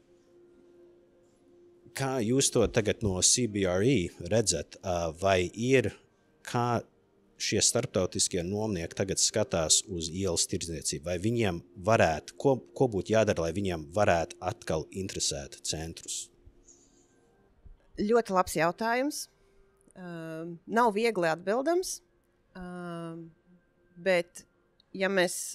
kā jūs to tagad no C B R E redzat, uh, vai ir, kā šie starptautiskie nomnieki tagad skatās uz ielas tirdzniecību, vai viņiem varētu, ko, ko būtu jādara, lai viņiem varētu atkal interesēt centrus? Ļoti labs jautājums. Uh, nav viegli atbildams, uh, bet ja mēs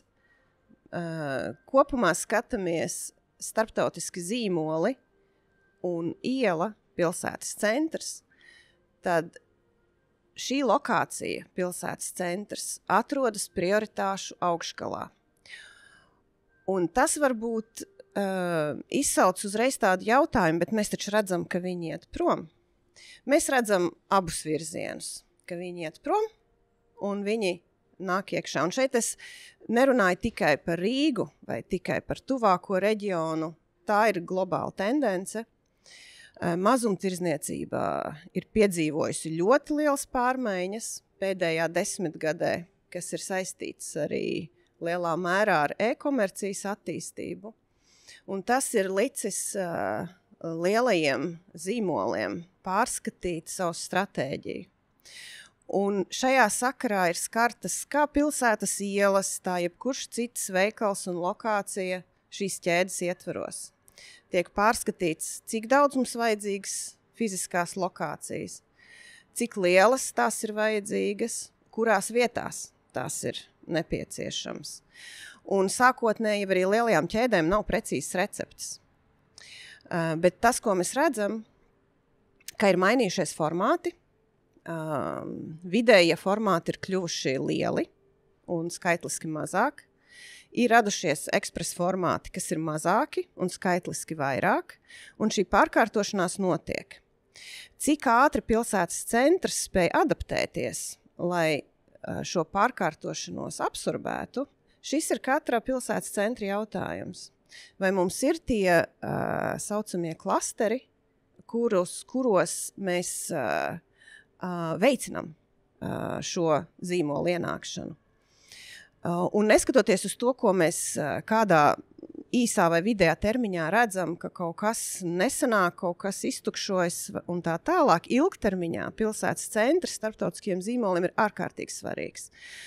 uh, kopumā skatāmies starptautiski zīmoli un iela pilsētas centrs, tad šī lokācija pilsētas centrs atrodas prioritāšu augšgalā. Un tas varbūt Uh, izsauc uzreiz tādu jautājumu, bet mēs taču redzam, ka viņi iet prom. Mēs redzam abus virzienus, ka viņi iet prom un viņi nāk iekšā. Un šeit es nerunāju tikai par Rīgu vai tikai par tuvāko reģionu. Tā ir globāla tendence. Uh, mazumtirdzniecībā ir piedzīvojusi ļoti liels pārmaiņas pēdējā desmitgadē, kas ir saistīts arī lielā mērā ar e-komercijas attīstību. Un tas ir licis uh, lielajiem zīmoliem pārskatīt savu stratēģiju. Un šajā sakarā ir skartas kā pilsētas ielas, tā jebkurš cits veikals un lokācija šīs ķēdes ietvaros. Tiek pārskatīts, cik daudz mums vajadzīgas fiziskās lokācijas, cik lielas tās ir vajadzīgas, kurās vietās tās ir nepieciešams. Un sākotnēji arī lielajām ķēdēm nav precīzs recepts. Uh, bet tas, ko mēs redzam, ka ir mainījušies formāti, uh, vidējie formāti ir kļuvuši lieli un skaitliski mazāk. Ir radušies ekspres formāti, kas ir mazāki un skaitliski vairāk, un šī pārkārtošanās notiek. Cik ātri pilsētas centrs spēja adaptēties, lai uh, šo pārkārtošanos absorbētu, šis ir katra pilsētas centra jautājums. Vai mums ir tie uh, saucamie klasteri, kurus, kuros mēs uh, uh, veicinam uh, šo zīmolu ienākšanu? Uh, un neskatoties uz to, ko mēs uh, kādā īsā vai vidējā termiņā redzam, ka kaut kas nesanāk, kaut kas iztukšojas un tā tālāk, ilgtermiņā pilsētas centrs starptautiskiem zīmoliem ir ārkārtīgi svarīgs.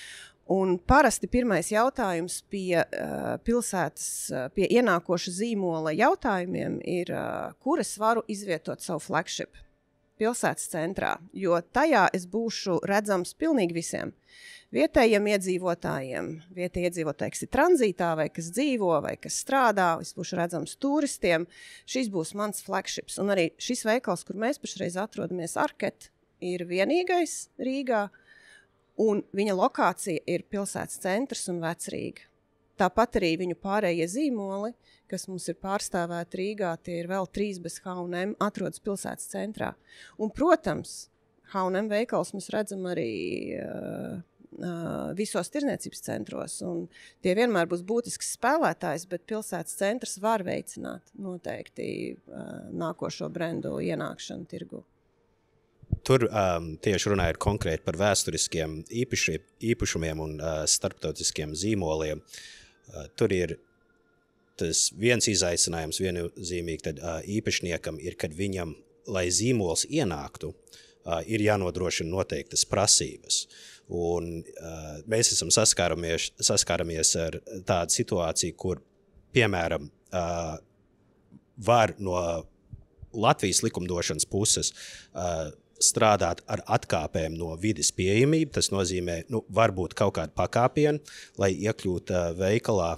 Un parasti pirmais jautājums pie uh, pilsētas, uh, pie ienākoša zīmola jautājumiem ir, uh, kur es varu izvietot savu flagship pilsētas centrā, jo tajā es būšu redzams pilnīgi visiem. Vietējiem iedzīvotājiem, vietējie iedzīvotāji, kas ir tranzītā, vai kas dzīvo, vai kas strādā, es būšu redzams turistiem. Šis būs mans flagships. Un arī šis veikals, kur mēs pašreiz atrodamies, Arket, ir vienīgais Rīgā, un viņa lokācija ir pilsētas centrs un Vecrīga. Tāpat arī viņu pārējie zīmoli, kas mums ir pārstāvēti Rīgā, tie ir vēl trīs bez H un M, atrodas pilsētas centrā. Un, protams, H un M veikals mēs redzam arī uh, uh, visos tirniecības centros, un tie vienmēr būs būtisks spēlētājs, bet pilsētas centrs var veicināt noteikti uh, nākošo brendu ienākšanu tirgu. Tur um, tieši runājot konkrēti par vēsturiskiem īpaši, īpašumiem un uh, starptautiskiem zīmoliem. Uh, tur ir tas viens izaicinājums viennozīmīgi tad uh, īpašniekam ir, kad viņam, lai zīmols ienāktu, uh, ir jānodrošina noteiktas prasības. Un uh, mēs esam saskāramies, saskāramies ar tādu situāciju, kur, piemēram, uh, var no Latvijas likumdošanas puses uh, strādāt ar atkāpēm no vides pieejamību. Tas nozīmē, nu, varbūt kaut kādu pakāpienu, lai iekļūtu uh, veikalā,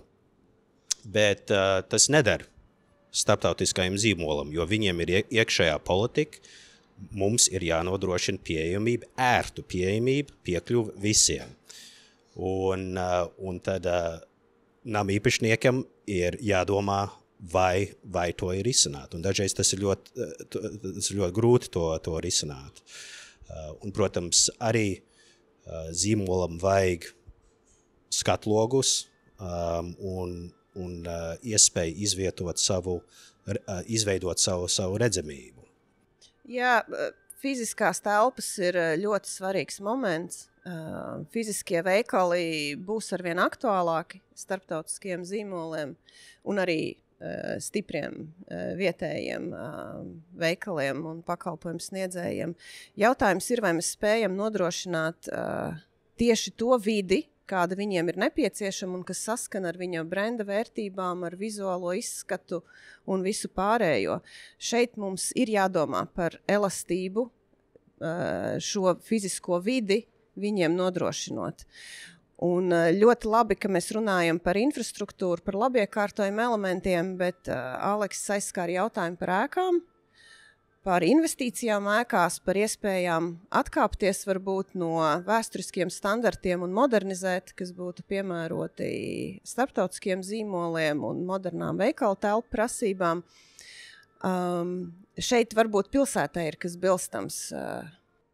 bet uh, tas nedara starptautiskajam zīmolam, jo viņiem ir iekšējā politika, mums ir jānodrošina pieejamība, ērtu pieejamība, piekļuva visiem. Un, uh, un tad uh, nam īpašniekam ir jādomā, vai, vai to ir risināt. Un dažreiz tas ir ļoti, tas ir ļoti grūti to, to risināt. Uh, un, protams, arī uh, zīmolam vajag skatlogus um, un, un uh, iespēju izvietot savu, uh, izveidot savu, savu redzamību. Jā, fiziskās telpas ir ļoti svarīgs moments. Uh, fiziskie veikali būs arvien aktuālāki starptautiskiem zīmoliem un arī stipriem vietējiem veikaliem un pakalpojumu sniedzējiem. Jautājums ir, vai mēs spējam nodrošināt tieši to vidi, kāda viņiem ir nepieciešama un kas saskana ar viņa brenda vērtībām, ar vizuālo izskatu un visu pārējo. Šeit mums ir jādomā par elastību, šo fizisko vidi viņiem nodrošinot. Un ļoti labi, ka mēs runājam par infrastruktūru, par labiekārtojumu elementiem, bet uh, Aleks aizskāra jautājumu par ēkām, par investīcijām ēkās, par iespējām atkāpties varbūt no vēsturiskiem standartiem un modernizēt, kas būtu piemēroti starptautiskiem zīmoliem un modernām veikalu telpu prasībām. Um, šeit varbūt pilsētā ir kas bilstams. Uh,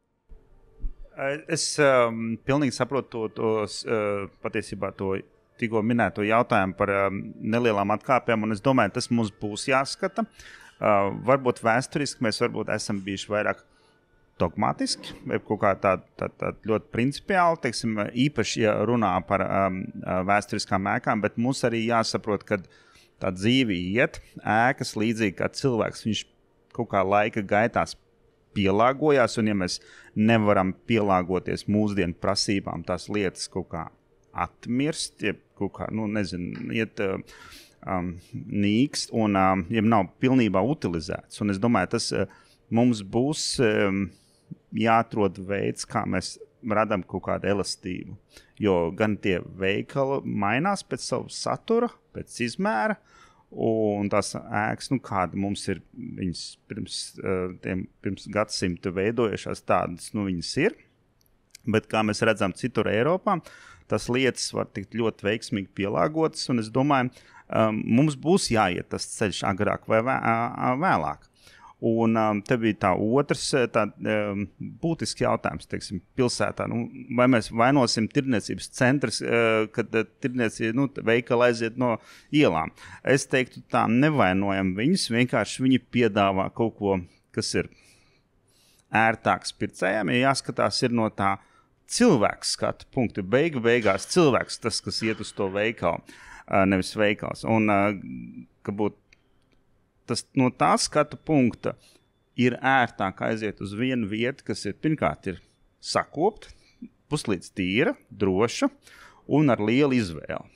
Es um, pilnīgi saprotu to, to uh, patiesībā to tikko minēto jautājumu par um, nelielām atkāpēm, un es domāju, tas mums būs jāskata. Uh, varbūt vēsturiski mēs varbūt esam bijuši vairāk dogmatiski, vai kaut kā tā, tā, tā ļoti principiāli, teiksim, īpaši, ja runā par um, vēsturiskām ēkām, bet mums arī jāsaprot, ka tā dzīve iet, ēkas līdzīgi kā cilvēks, viņš kaut kā laika gaitās pielāgojās, un ja mēs nevaram pielāgoties mūsdienu prasībām, tās lietas kaut kā atmirst, ja kaut kā, nu, nezinu, iet um, nīkst, un um, ja nav pilnībā utilizēts. Un es domāju, tas uh, mums būs um, jāatrod veids, kā mēs radam kaut kādu elastību, jo gan tie veikali mainās pēc savu satura, pēc izmēra, un tās ēkas, nu, kāda mums ir, viņas pirms, tiem, pirms gadsimta veidojušās tādas, nu, viņas ir, bet kā mēs redzam citur Eiropā, tas lietas var tikt ļoti veiksmīgi pielāgotas, un es domāju, mums būs jāiet tas ceļš agrāk vai vēlāk. Un um, te bija tā otrs tā, um, būtisks jautājums, teiksim, pilsētā. Nu, vai mēs vainosim tirdzniecības centrs, uh, kad uh, tirdzniecība, nu, veikala aiziet no ielām? Es teiktu, tā nevainojam viņus, vienkārši viņi piedāvā kaut ko, kas ir ērtāks pircējiem, ja jāskatās ir no tā cilvēka skatu punktu. Beigu beigās cilvēks tas, kas iet uz to veikalu, uh, nevis veikals. Un, uh, ka būtu tas no tā skatu punkta ir ērtāk aiziet uz vienu vietu, kas ir, pirmkārt, ir sakopta, puslīdz tīra, droša, un ar lielu izvēli.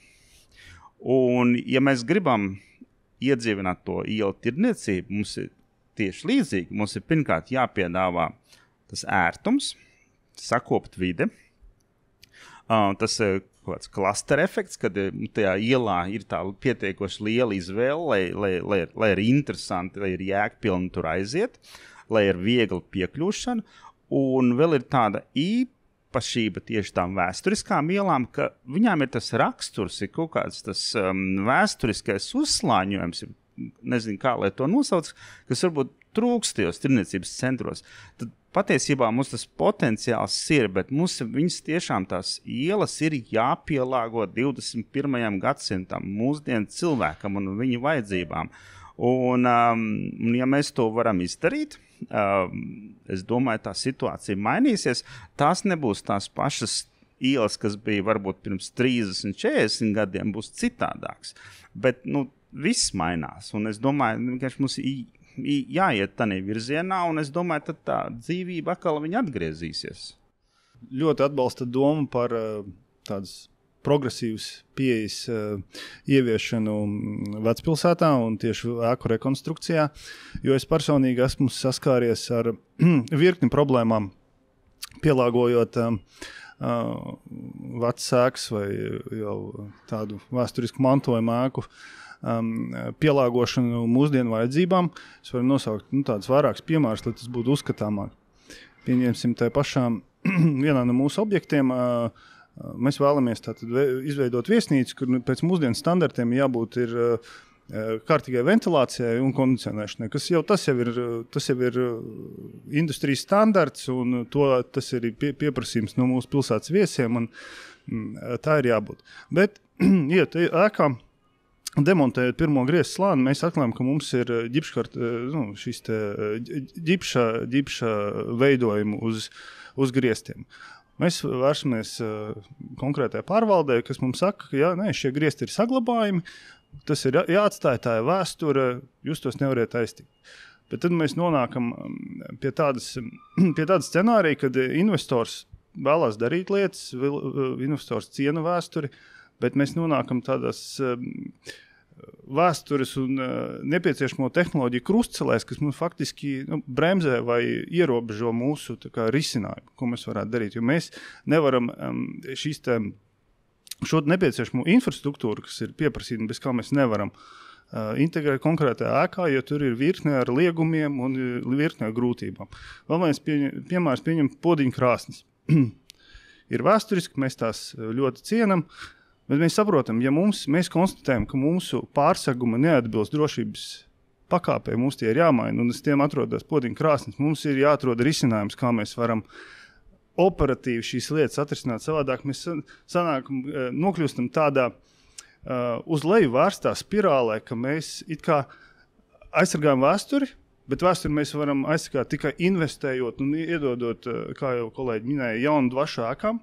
Un, ja mēs gribam iedzīvināt to ielu tirdzniecību, mums ir tieši līdzīgi. Mums ir pirmkārt jāpiedāvā tas ērtums, sakopt vide. Uh, tas ir kaut kāds klaster efekts, kad tajā ielā ir tā pietiekoši liela izvēle, lai, lai, lai, lai ir interesanti, lai ir jēgpilni tur aiziet, lai ir viegli piekļūšana. Un vēl ir tāda īpašība tieši tām vēsturiskām ielām, ka viņām ir tas raksturs, ir kaut kāds tas um, vēsturiskais uzslāņojums, nezinu kā, lai to nosauc, kas varbūt trūkstajos tirdzniecības centros. Tad patiesībā mums tas potenciāls ir, bet mums viņas tiešām tās ielas ir jāpielāgo divdesmit pirmajam gadsimtam, mūsdienu cilvēkam un viņa vajadzībām. Un, um, ja mēs to varam izdarīt, um, es domāju, tā situācija mainīsies. Tās nebūs tās pašas ielas, kas bija varbūt pirms trīsdesmit, četrdesmit gadiem, būs citādāks. Bet, nu, viss mainās, un es domāju, ka mums ir jāiet tādā virzienā, un es domāju, tad tā dzīvība atkal viņa atgriezīsies. Ļoti atbalsta domu par tādas progresīvas pieejas ieviešanu vecpilsētā un tieši ēku rekonstrukcijā, jo es personīgi esmu saskāries ar virkni problēmām, pielāgojot uh, vecas ēkas vai jau tādu vēsturisku mantojumu ēku Um, pielāgošanu mūsdienu vajadzībām. Es varu nosaukt nu, tādus vairākus piemērus, lai tas būtu uzskatāmāk. Pieņemsim tai pašām vienā no mūsu objektiem. Uh, mēs vēlamies tātad izveidot viesnīcu, kur pēc mūsdienu standartiem jābūt ir uh, kārtīgai ventilācijai un kondicionēšanai, kas jau tas jau ir, tas jau ir industrijas standarts, un to, tas ir pie, pieprasījums no mūsu pilsētas viesiem, un mm, tā ir jābūt. Bet, ja ēkā demontējot pirmo griezu slāni, mēs atklājam, ka mums ir ģipškart, nu, šis te ģipša, ģipša veidojumu uz, uz griestiem. Mēs vēršamies konkrētajā pārvaldē, kas mums saka, ka jā, nē, šie griesti ir saglabājumi, tas ir jāatstāja, tā ir vēsture, jūs tos nevariet aiztikt. Bet tad mēs nonākam pie tādas, pie tādas scenārija, kad investors vēlās darīt lietas, investors ciena vēsturi, bet mēs nonākam tādās vēstures un nepieciešamo tehnoloģiju krustcelēs, kas mums faktiski nu, bremzē vai ierobežo mūsu tā kā, risinājumu, ko mēs varētu darīt. Jo mēs nevaram um, šīs te, šo nepieciešamo infrastruktūru, kas ir pieprasīta, bez kā mēs nevaram uh, integrēt konkrētajā ēkā, jo tur ir virkne ar liegumiem un virkne ar grūtībām. Vēl viens pie, piemērs pieņem podiņu krāsnes. Ir vēsturiski, mēs tās ļoti cienam, bet mēs saprotam, ja mums, mēs konstatējam, ka mūsu pārseguma neatbilst drošības pakāpē, mums tie ir jāmaina, un uz tiem atrodas podiņu krāsnes, mums ir jāatrod risinājums, kā mēs varam operatīvi šīs lietas atrisināt savādāk. Mēs sanākam, nokļūstam tādā uh, uz leju vērstā spirālē, ka mēs it kā aizsargājam vēsturi, bet vēsturi mēs varam aizsargāt tikai investējot un iedodot, kā jau kolēģi minēja, jaunu dvašu ēkām,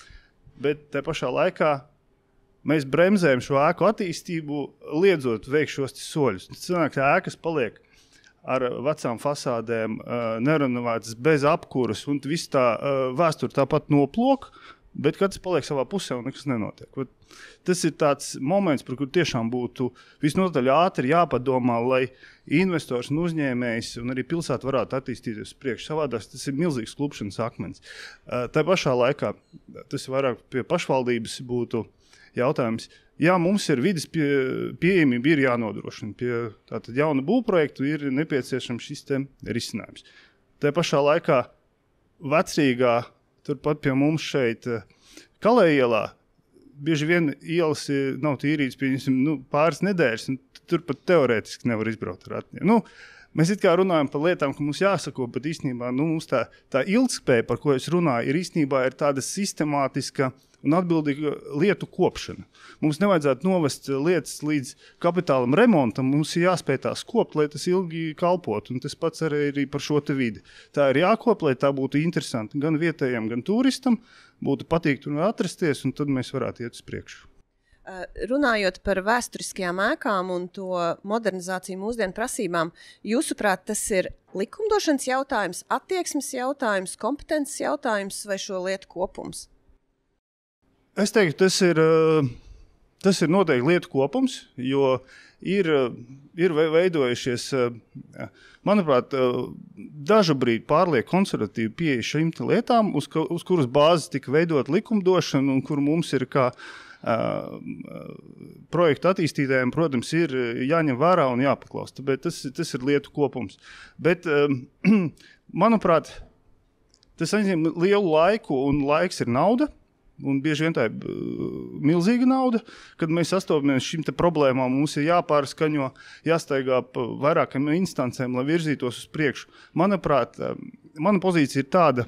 bet te pašā laikā mēs bremzējam šo ēku attīstību, liedzot veikt šos soļus. Cilvēks ēkas paliek ar vecām fasādēm, nerenovētas bez apkuras, un viss tā vēsture tāpat noplok, bet katrs paliek savā pusē un nekas nenotiek. Tas ir tāds moments, par kur tiešām būtu visnotaļ ātri jāpadomā, lai investors un uzņēmējs un arī pilsēta varētu attīstīties priekš. Savādāk tas ir milzīgs klupšanas akmens. Tā pašā laikā tas vairāk pie pašvaldības būtu jautājums. Jā, mums ir vides pie, pieejamība ir jānodrošina. Pie tātad jauna būvprojektu ir nepieciešams šis te risinājums. Tā pašā laikā Vecrīgā, turpat pie mums šeit Kalējielā, bieži vien ielas nav tīrītas pieņemsim, nu, pāris nedēļas, un tur pat teorētiski nevar izbraukt ar ratiem. Nu, mēs it kā runājam par lietām, ka mums jāsako, bet īstenībā nu, mums tā, tā ilgspēja, par ko es runāju, ir īstenībā ir tāda sistemātiska un atbildīga lietu kopšana. Mums nevajadzētu novest lietas līdz kapitālam remontam, mums ir jāspēj tās kopt, lai tas ilgi kalpot, un tas pats arī ir par šo te vidi. Tā ir jākop, lai tā būtu interesanti gan vietējiem, gan turistam, būtu patīk tur atrasties, un tad mēs varētu iet uz priekšu. Runājot par vēsturiskajām ēkām un to modernizāciju mūsdienu prasībām, jūsuprāt, tas ir likumdošanas jautājums, attieksmes jautājums, kompetences jautājums vai šo lietu kopums? Es teiktu, tas ir, tas ir noteikti lietu kopums, jo ir, ir veidojušies, manuprāt, dažu brīdi pārliek konservatīvi pieeja šīm lietām, uz, uz kuras bāzes tika veidot likumdošana un kur mums ir kā uh, projektu attīstītājiem, protams, ir jāņem vērā un jāpaklaus. Bet tas, tas ir lietu kopums. Bet, uh, manuprāt, tas aizņem lielu laiku un laiks ir nauda. Un bieži vien tā ir milzīga nauda, kad mēs sastopamies šīm te problēmām, mums ir jāpārskaņo, jāstaigā pa vairākam instancēm, lai virzītos uz priekšu. Manuprāt, mana pozīcija ir tāda,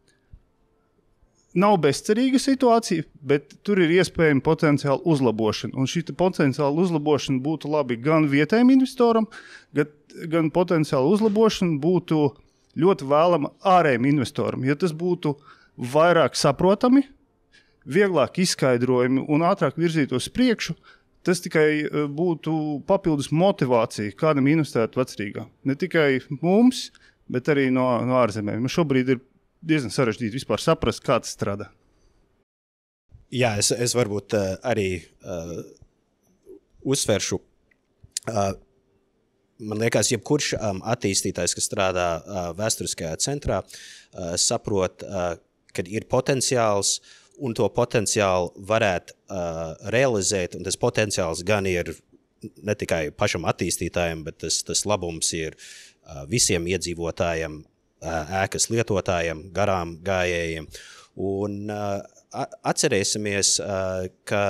nav bezcerīga situācija, bet tur ir iespējama potenciāla uzlabošana. Un šī potenciāla uzlabošana būtu labi gan vietējiem investoram, gan, gan potenciāla uzlabošana būtu ļoti vēlama ārējiem investoram. Ja tas būtu vairāk saprotami, vieglāk izskaidrojumi un ātrāk virzītos priekšu, tas tikai būtu papildus motivācija kādam investēt Vecrīgā. Ne tikai mums, bet arī no, no ārzemēm. Man šobrīd ir diezgan sarežģīti vispār saprast, kā tas strādā. Jā, es, es varbūt uh, arī uh, uzsveršu. Uh, man liekas, jebkurš um, attīstītājs, kas strādā uh, vēsturiskajā centrā, uh, saprot, uh, kad ir potenciāls, un to potenciālu varētu uh, realizēt, un tas potenciāls gan ir ne tikai pašam attīstītājiem, bet tas, tas labums ir uh, visiem iedzīvotājiem, uh, ēkas lietotājiem, garām gājējiem. Un uh, atcerēsimies, uh, ka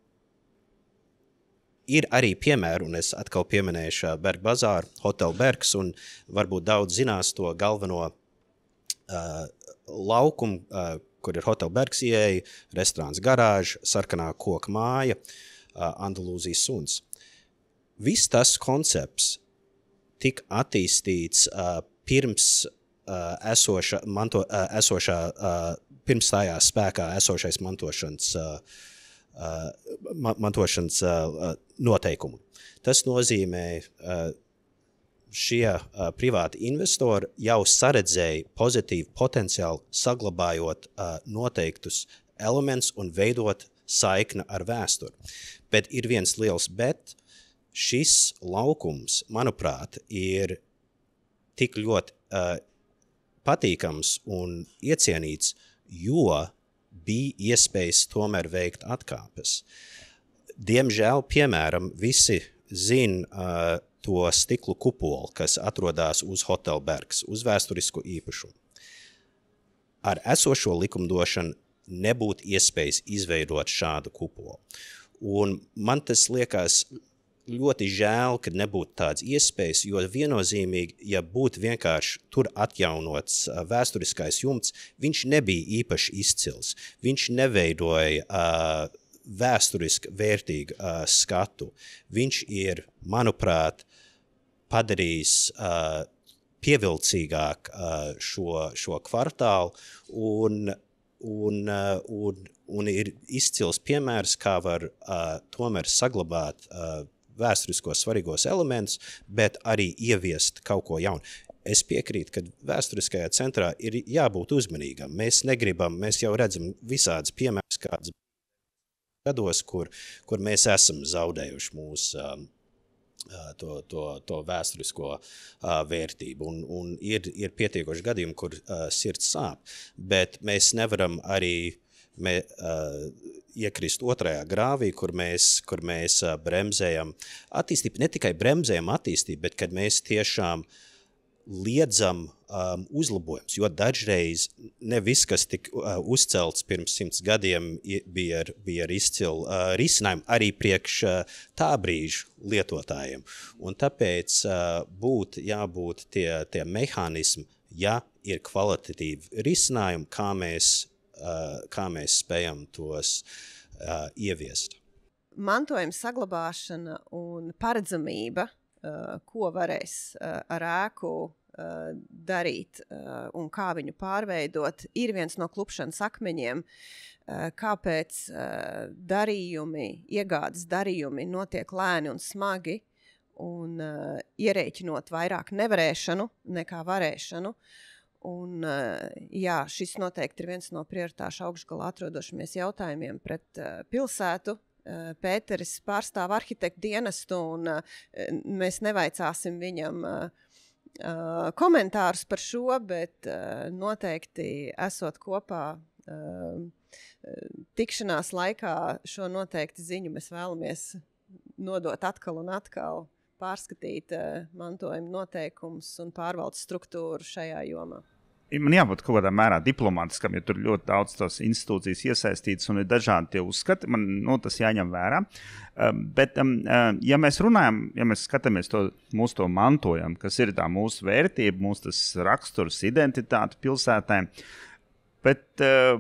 ir arī piemēri, un es atkal pieminēšu Berg bazāru, Hotel Bergs, un varbūt daudz zinās to galveno uh, laukumu, uh, kur ir Hotel Bergs ieeja, restorāns garāža, sarkanā koka māja, uh, Andalūzijas suns. Viss tas koncepts tika attīstīts uh, pirms uh, esoša, manto, uh, esošā, uh, pirms stājās spēkā esošais mantošanas, uh, uh, mantošanas uh, noteikumu. Tas nozīmē, uh, šie uh, privāti investori jau saredzēja pozitīvu potenciālu, saglabājot uh, noteiktus elementus un veidot saikni ar vēsturi. Bet ir viens liels bet, šis laukums, manuprāt, ir tik ļoti uh, patīkams un iecienīts, jo bija iespējas tomēr veikt atkāpes. Diemžēl, piemēram, visi zin uh, to stiklu kupolu, kas atrodas uz Hotel Bergs, uz vēsturisku īpašumu. Ar esošo likumdošanu nebūtu iespējas izveidot šādu kupolu. Un man tas liekas ļoti žēl, ka nebūtu tāds iespējas, jo viennozīmīgi, ja būtu vienkārši tur atjaunots vēsturiskais jumts, viņš nebija īpaši izcils. Viņš neveidoja uh, vēsturiski vērtīgu uh, skatu. Viņš ir, manuprāt, padarījis uh, pievilcīgāk uh, šo, šo kvartālu un, un, uh, un, un ir izcils piemērs, kā var uh, tomēr saglabāt uh, vēsturiskos svarīgos elementus, bet arī ieviest kaut ko jaunu. Es piekrītu, ka vēsturiskajā centrā ir jābūt uzmanīgam. Mēs negribam, mēs jau redzam visādas piemērs kādas gados, kur, kur mēs esam zaudējuši mūsu um, To, to, to vēsturisko uh, vērtību. Un, un ir, ir pietiekoši gadījumi, kur uh, sirds sāp, bet mēs nevaram arī me, uh, iekrist otrajā grāvī, kur mēs, kur mēs uh, bremzējam attīstību. Ne tikai bremzējam attīstību, bet kad mēs tiešām liedzam um, uzlabojums, jo dažreiz ne viss, kas tika uh, uzcelts pirms simts gadiem, bija ar, bija ar izcilu uh, risinājumu arī priekš uh, tā brīža lietotājiem. Un tāpēc uh, būtu jābūt tie, tie mehānismi, ja ir kvalitatīvi risinājumi, kā mēs, uh, kā mēs spējam tos uh, ieviest. Mantojuma saglabāšana un paredzamība, ko varēs ar ēku darīt un kā viņu pārveidot, ir viens no klupšanas akmeņiem, kāpēc darījumi, iegādes darījumi notiek lēni un smagi un ierēķinot vairāk nevarēšanu nekā varēšanu. Un, jā, šis noteikti ir viens no prioritāšu augšgalā atrodošamies jautājumiem pret uh, pilsētu. Uh, Pēteris pārstāv arhitektu dienestu, un uh, mēs nevaicāsim viņam uh, uh, komentārus par šo, bet uh, noteikti esot kopā uh, tikšanās laikā šo noteikti ziņu mēs vēlamies nodot atkal un atkal, pārskatīt uh, mantojuma noteikumus un pārvaldes struktūru šajā jomā. Man jābūt kaut kādā mērā diplomātiskam, ja tur ļoti daudz tās institūcijas iesaistītas un ir dažādi tie uzskati. Man nu, tas jāņem vērā. Uh, bet, um, uh, ja mēs runājam, ja mēs skatāmies to mūsu to mantojumu, kas ir tā mūsu vērtība, mūsu tas raksturs, identitāte pilsētā, bet uh,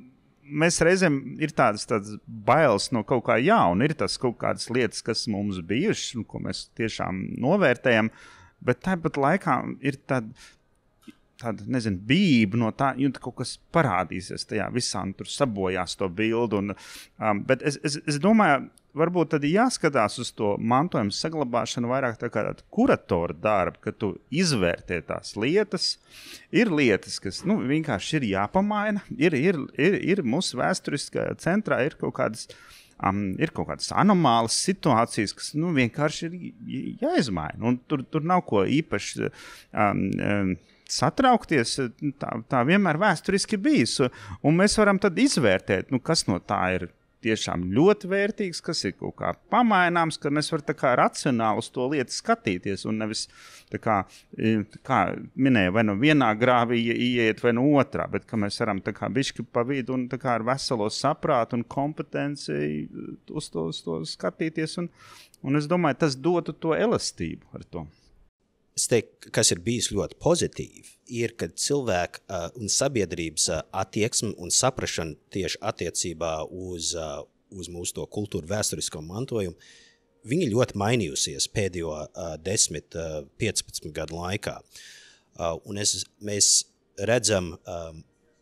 mēs reizēm ir tādas, tādas bailes no kaut kā jauna, ir tas kaut kādas lietas, kas mums bijušas un ko mēs tiešām novērtējam, bet tāpat laikā ir tāda, tāda, nezinu, bība no tā, jo kaut kas parādīsies tajā visā, un tur sabojās to bildu. Un, um, bet es, es, es domāju, varbūt tad jāskatās uz to mantojumu saglabāšanu vairāk tā kā tāda kuratora darba, ka tu izvērtē tās lietas. Ir lietas, kas nu, vienkārši ir jāpamaina, ir, ir, ir, ir mūsu vēsturiskajā centrā, ir kaut kādas, um, ir kaut kādas anomālas situācijas, kas nu, vienkārši ir jāizmaina. Un tur, tur nav ko īpaši um, um, satraukties, tā, tā vienmēr vēsturiski bijis. Un mēs varam tad izvērtēt, nu, kas no tā ir tiešām ļoti vērtīgs, kas ir kaut kā pamaināms, ka mēs varam tā kā racionāli uz to lietu skatīties un nevis tā kā, kā minēja, vai no vienā grāvī ieiet vai no otrā, bet ka mēs varam tā kā bišķi pa vidu un tā kā ar veselo saprātu un kompetenci uz to, uz to skatīties. Un, un es domāju, tas dotu to elastību ar to. Es teiktu, kas ir bijis ļoti pozitīvi, ir, kad cilvēku uh, un sabiedrības uh, attieksme un saprašana tieši attiecībā uz, uh, uz mūsu to kultūru vēsturisko mantojumu, viņi ļoti mainījusies pēdējo uh, desmit, uh, piecpadsmit gadu laikā. Uh, un es, mēs redzam um,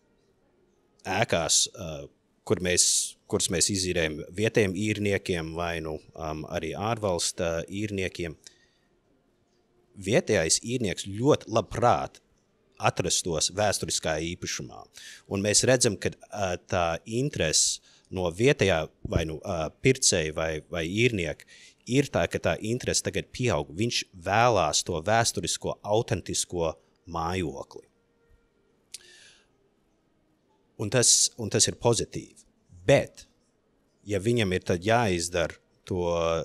ēkās, uh, kur mēs, kuras mēs izīrējam vietējiem īrniekiem vai nu um, arī ārvalsta īrniekiem. Vietējais īrnieks ļoti labprāt atrastos vēsturiskā īpašumā. Un mēs redzam, ka uh, tā interese no vietējā vai nu uh, pircēja vai, vai īrnieka ir tā, ka tā interese tagad pieaug. Viņš vēlās to vēsturisko, autentisko mājokli. Un tas, un tas ir pozitīvi. Bet, ja viņam ir tad jāizdara to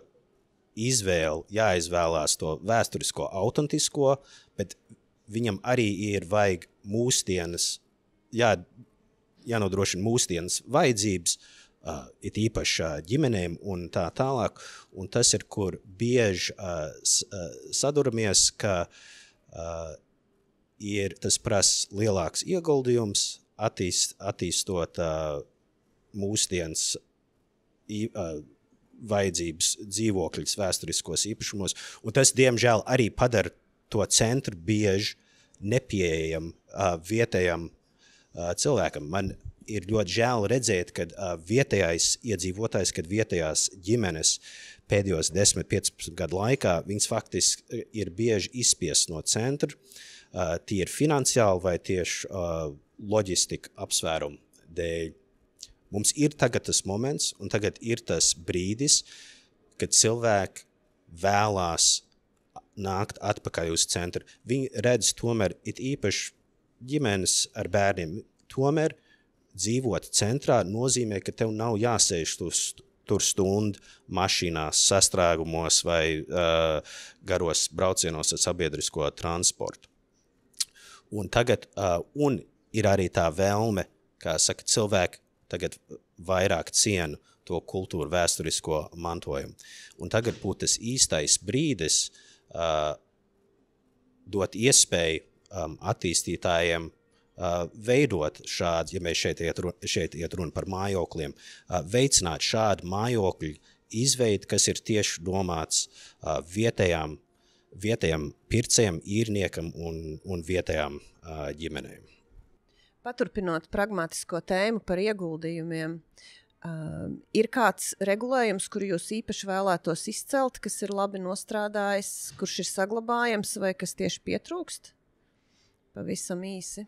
izvēle, jāizvēlās to vēsturisko, autentisko, bet viņam arī ir vajag mūsdienas, jā, jānodrošina mūsdienas vajadzības, uh, it īpaši uh, ģimenēm un tā tālāk. Un tas ir, kur bieži uh, saduramies, ka uh, ir, tas prasa lielāks ieguldījums, attīst, attīstot uh, mūsdienas uh, vajadzības dzīvokļus vēsturiskos īpašumos, un tas, diemžēl, arī padara to centru bieži nepieejam uh, vietējam uh, cilvēkam. Man ir ļoti žēl redzēt, kad uh, vietējais iedzīvotājs, kad vietējās ģimenes pēdējos desmit piecpadsmit gadu laikā, viņas faktiski ir bieži izspiest no centra, uh, tie ir finansiāli vai tieši uh, loģistika apsvērumu dēļ. Mums ir tagad tas moments, un tagad ir tas brīdis, kad cilvēki vēlās nākt atpakaļ uz centru. Viņi redz tomēr, it īpaši ģimenes ar bērniem, tomēr dzīvot centrā nozīmē, ka tev nav jāsēž tur, tur stundu mašīnās, sastrēgumos vai uh, garos braucienos ar sabiedrisko transportu. Un tagad, uh, un ir arī tā vēlme, kā saka cilvēki, tagad vairāk cienu to kultūru vēsturisko mantojumu. Un tagad būtu tas īstais brīdis uh, dot iespēju um, attīstītājiem uh, veidot šādu, ja mēs šeit iet, runa, šeit iet runa par mājokliem, uh, veicināt šādu mājokļu izveidi, kas ir tieši domāts uh, vietējām, vietējām pircējiem, īrniekam un, un vietējām uh, ģimenēm. Paturpinot pragmatisko tēmu par ieguldījumiem, uh, ir kāds regulējums, kuru jūs īpaši vēlētos izcelt, kas ir labi nostrādājis, kurš ir saglabājams vai kas tieši pietrūkst? Pavisam īsi.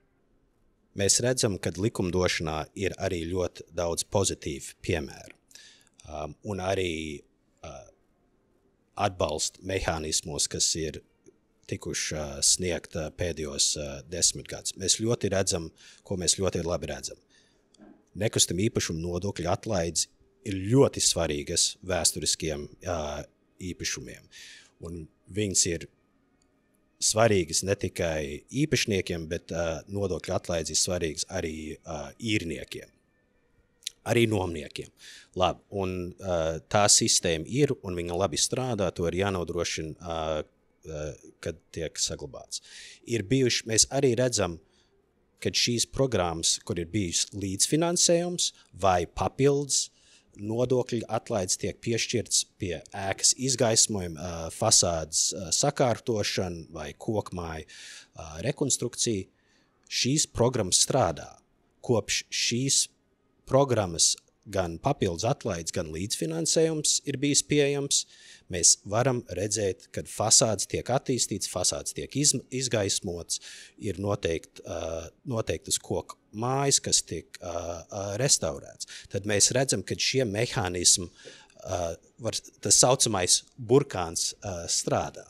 Mēs redzam, ka likumdošanā ir arī ļoti daudz pozitīvu piemēru. Um, un arī uh, atbalsta mehānismos, kas ir tikuši uh, sniegt uh, pēdējos uh, desmit gadus. Mēs ļoti redzam, ko mēs ļoti labi redzam. Nekustam īpašumu nodokļu atlaides ir ļoti svarīgas vēsturiskiem uh, īpašumiem. Un viņas ir svarīgas ne tikai īpašniekiem, bet uh, nodokļu atlaides ir svarīgas arī uh, īrniekiem, arī nomniekiem. Labi, un uh, tā sistēma ir, un viņa labi strādā, to ir jānodrošina, uh, uh, kad tiek saglabāts. Ir bijuši, mēs arī redzam, ka šīs programmas, kur ir bijis līdzfinansējums vai papildus, nodokļu atlaides tiek piešķirts pie ēkas izgaismojuma, fasādes sakārtošana vai kokmāju rekonstrukcija. Šīs programmas strādā. Kopš šīs programmas gan papildus atlaides, gan līdzfinansējums ir bijis pieejams, mēs varam redzēt, kad fasādes tiek attīstīts, fasādes tiek iz, izgaismots, ir noteikt, uh, noteiktas koku mājas, kas tiek uh, uh, restaurēts. Tad mēs redzam, ka šie mehānismi, uh, var, tas saucamais burkāns uh, strādā.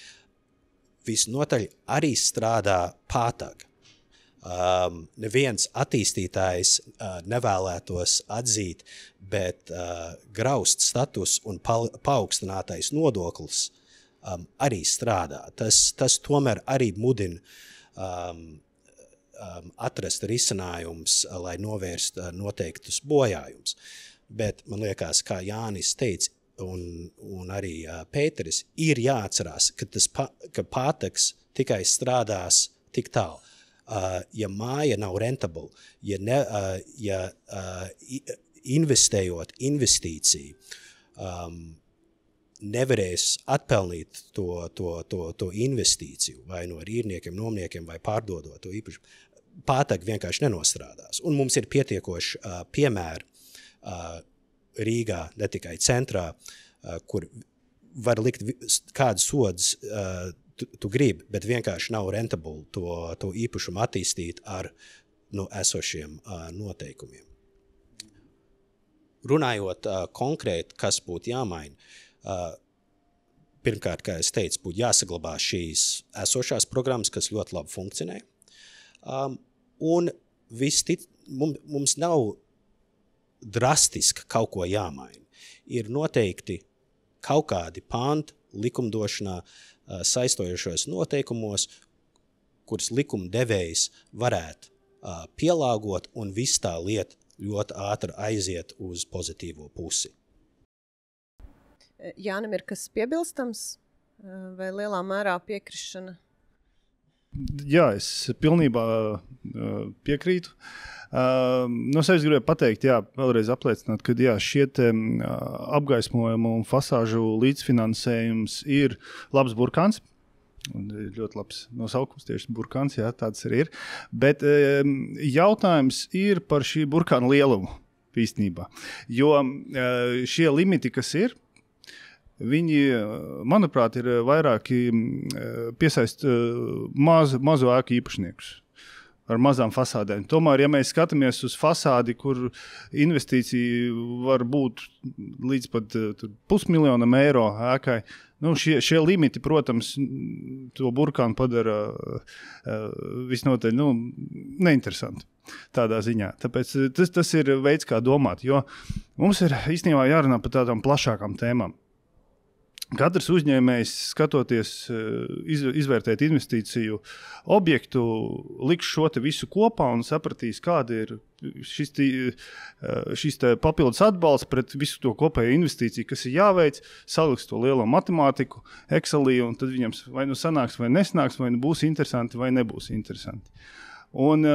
Visnotaļ arī strādā pātag. Um, neviens attīstītājs uh, nevēlētos atzīt, bet uh, graust status un pa, paaugstinātais nodoklis um, arī strādā. Tas, tas tomēr arī mudina um, um, atrast risinājums, uh, lai novērst uh, noteiktus bojājumus. Bet man liekas, kā Jānis teica, un, un arī uh, Pēteris, ir jāatcerās, ka, tas pa, ka pātags tikai strādās tik tālu. Uh, ja māja nav rentable, ja, ne, uh, ja uh, investējot investīciju, um, nevarēs atpelnīt to, to, to, to investīciju, vai no īrniekiem, nomniekiem, vai pārdodot to īpaši, pātag vienkārši nenostrādās. Un mums ir pietiekoši uh, piemēri uh, Rīgā, ne tikai centrā, uh, kur var likt kādu sods uh, Tu, tu gribi, bet vienkārši nav rentable to, to īpašumu attīstīt ar no esošiem uh, noteikumiem. Runājot uh, konkrēti, kas būtu jāmaina, uh, pirmkārt, kā es teicu, būtu jāsaglabā šīs esošās programmas, kas ļoti labi funkcionē. Um, un vistic, mums, mums nav drastiski kaut ko jāmaina. Ir noteikti kaut kādi panti likumdošanā, saistojošos noteikumos, kuras likumdevējs varētu uh, pielāgot, un viss tā lieta ļoti ātri aiziet uz pozitīvo pusi. Jānim ir kas piebilstams vai lielā mērā piekrišana? Jā, es pilnībā uh, piekrītu. Uh, no sevis gribēju pateikt, jā, vēlreiz apliecināt, ka jā, šie te, uh, apgaismojumu un fasāžu līdzfinansējums ir labs burkāns. Un ļoti labs nosaukums, tieši burkāns, jā, tāds arī ir. Bet um, jautājums ir par šī burkāna lielumu īstenībā. Jo uh, šie limiti, kas ir, viņi, manuprāt, ir vairāki piesaist maz, mazu ēku īpašniekus ar mazām fasādēm. Tomēr, ja mēs skatāmies uz fasādi, kur investīcija var būt līdz pat pusmiljonam eiro ēkai, nu, šie, šie limiti, protams, to burkānu padara visnotaļ nu, neinteresanti tādā ziņā. Tāpēc tas, tas ir veids, kā domāt, jo mums ir īstenībā jārunā par tādām plašākām tēmām. Katrs uzņēmējs, skatoties, iz, izvērtēt investīciju objektu, liks šo te visu kopā un sapratīs, kāda ir šis, tī, šis te papildus atbalsts pret visu to kopējo investīciju, kas ir jāveic, saliks to lielo matemātiku, Excelī, un tad viņam vai nu sanāks, vai nesnāks, vai nu būs interesanti, vai nebūs interesanti. Un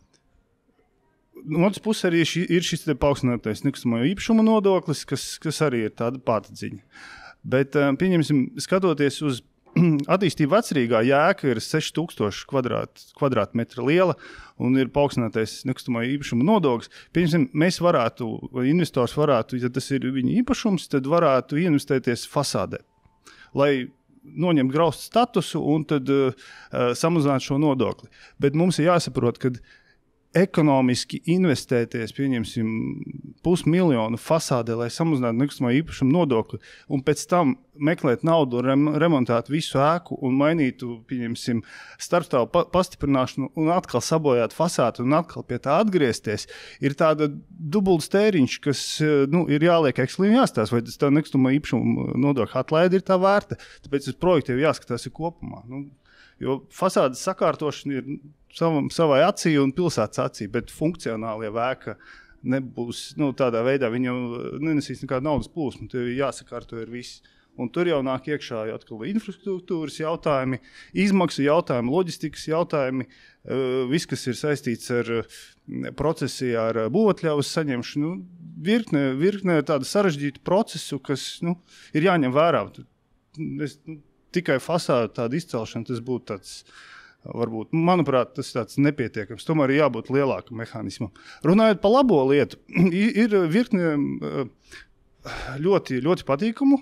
no otras puses arī ši, ir šis te paaugstinātais nekustamo īpašumu nodoklis, kas, kas arī ir tāda pātadziņa. Bet, pieņemsim, skatoties uz attīstību vecrīgā, ja ēka ir seši tūkstoši kvadrāt, kvadrātmetra liela un ir paaugstinātais nekustamo īpašumu nodoklis, pieņemsim, mēs varētu, vai investors varētu, ja tas ir viņa īpašums, tad varētu investēties fasādē, lai noņemt graustu statusu un tad uh, samazināt šo nodokli. Bet mums ir jāsaprot, ka ekonomiski investēties, pieņemsim, pusmiljonu fasādē, lai samazinātu nekustamā īpašuma nodokli, un pēc tam meklēt naudu, rem, remontēt visu ēku un mainītu, pieņemsim, starpstāvu pa, pastiprināšanu un atkal sabojāt fasādu un atkal pie tā atgriezties, ir tāda dubults tēriņš, kas nu, ir jāliek ekslīm jāstās, vai tas tā nekustamā īpašuma nodokļa atlaide ir tā vērta, tāpēc uz projektu jau jāskatās ir kopumā. Nu, jo fasādes sakārtošana ir savam, savai acī un pilsētas acī, bet funkcionālie vēka nebūs, nu, tādā veidā viņi jau nenesīs nekādu naudas plūsmu, tev jāsakārto ir viss. Un tur jau nāk iekšā atkal infrastruktūras jautājumi, izmaksu jautājumi, loģistikas jautājumi, viss, kas ir saistīts ar procesi, ar būvatļauvas saņemšanu, virkne, virkne tādu sarežģītu procesu, kas, nu, ir jāņem vērā. Es, nu, tikai fasādu tādu izcelšanu, tas būtu tāds, varbūt, manuprāt, tas tāds nepietiekams. Tomēr ir jābūt lielākam mehānismam. Runājot par labo lietu, ir virkne ļoti, ļoti patīkamu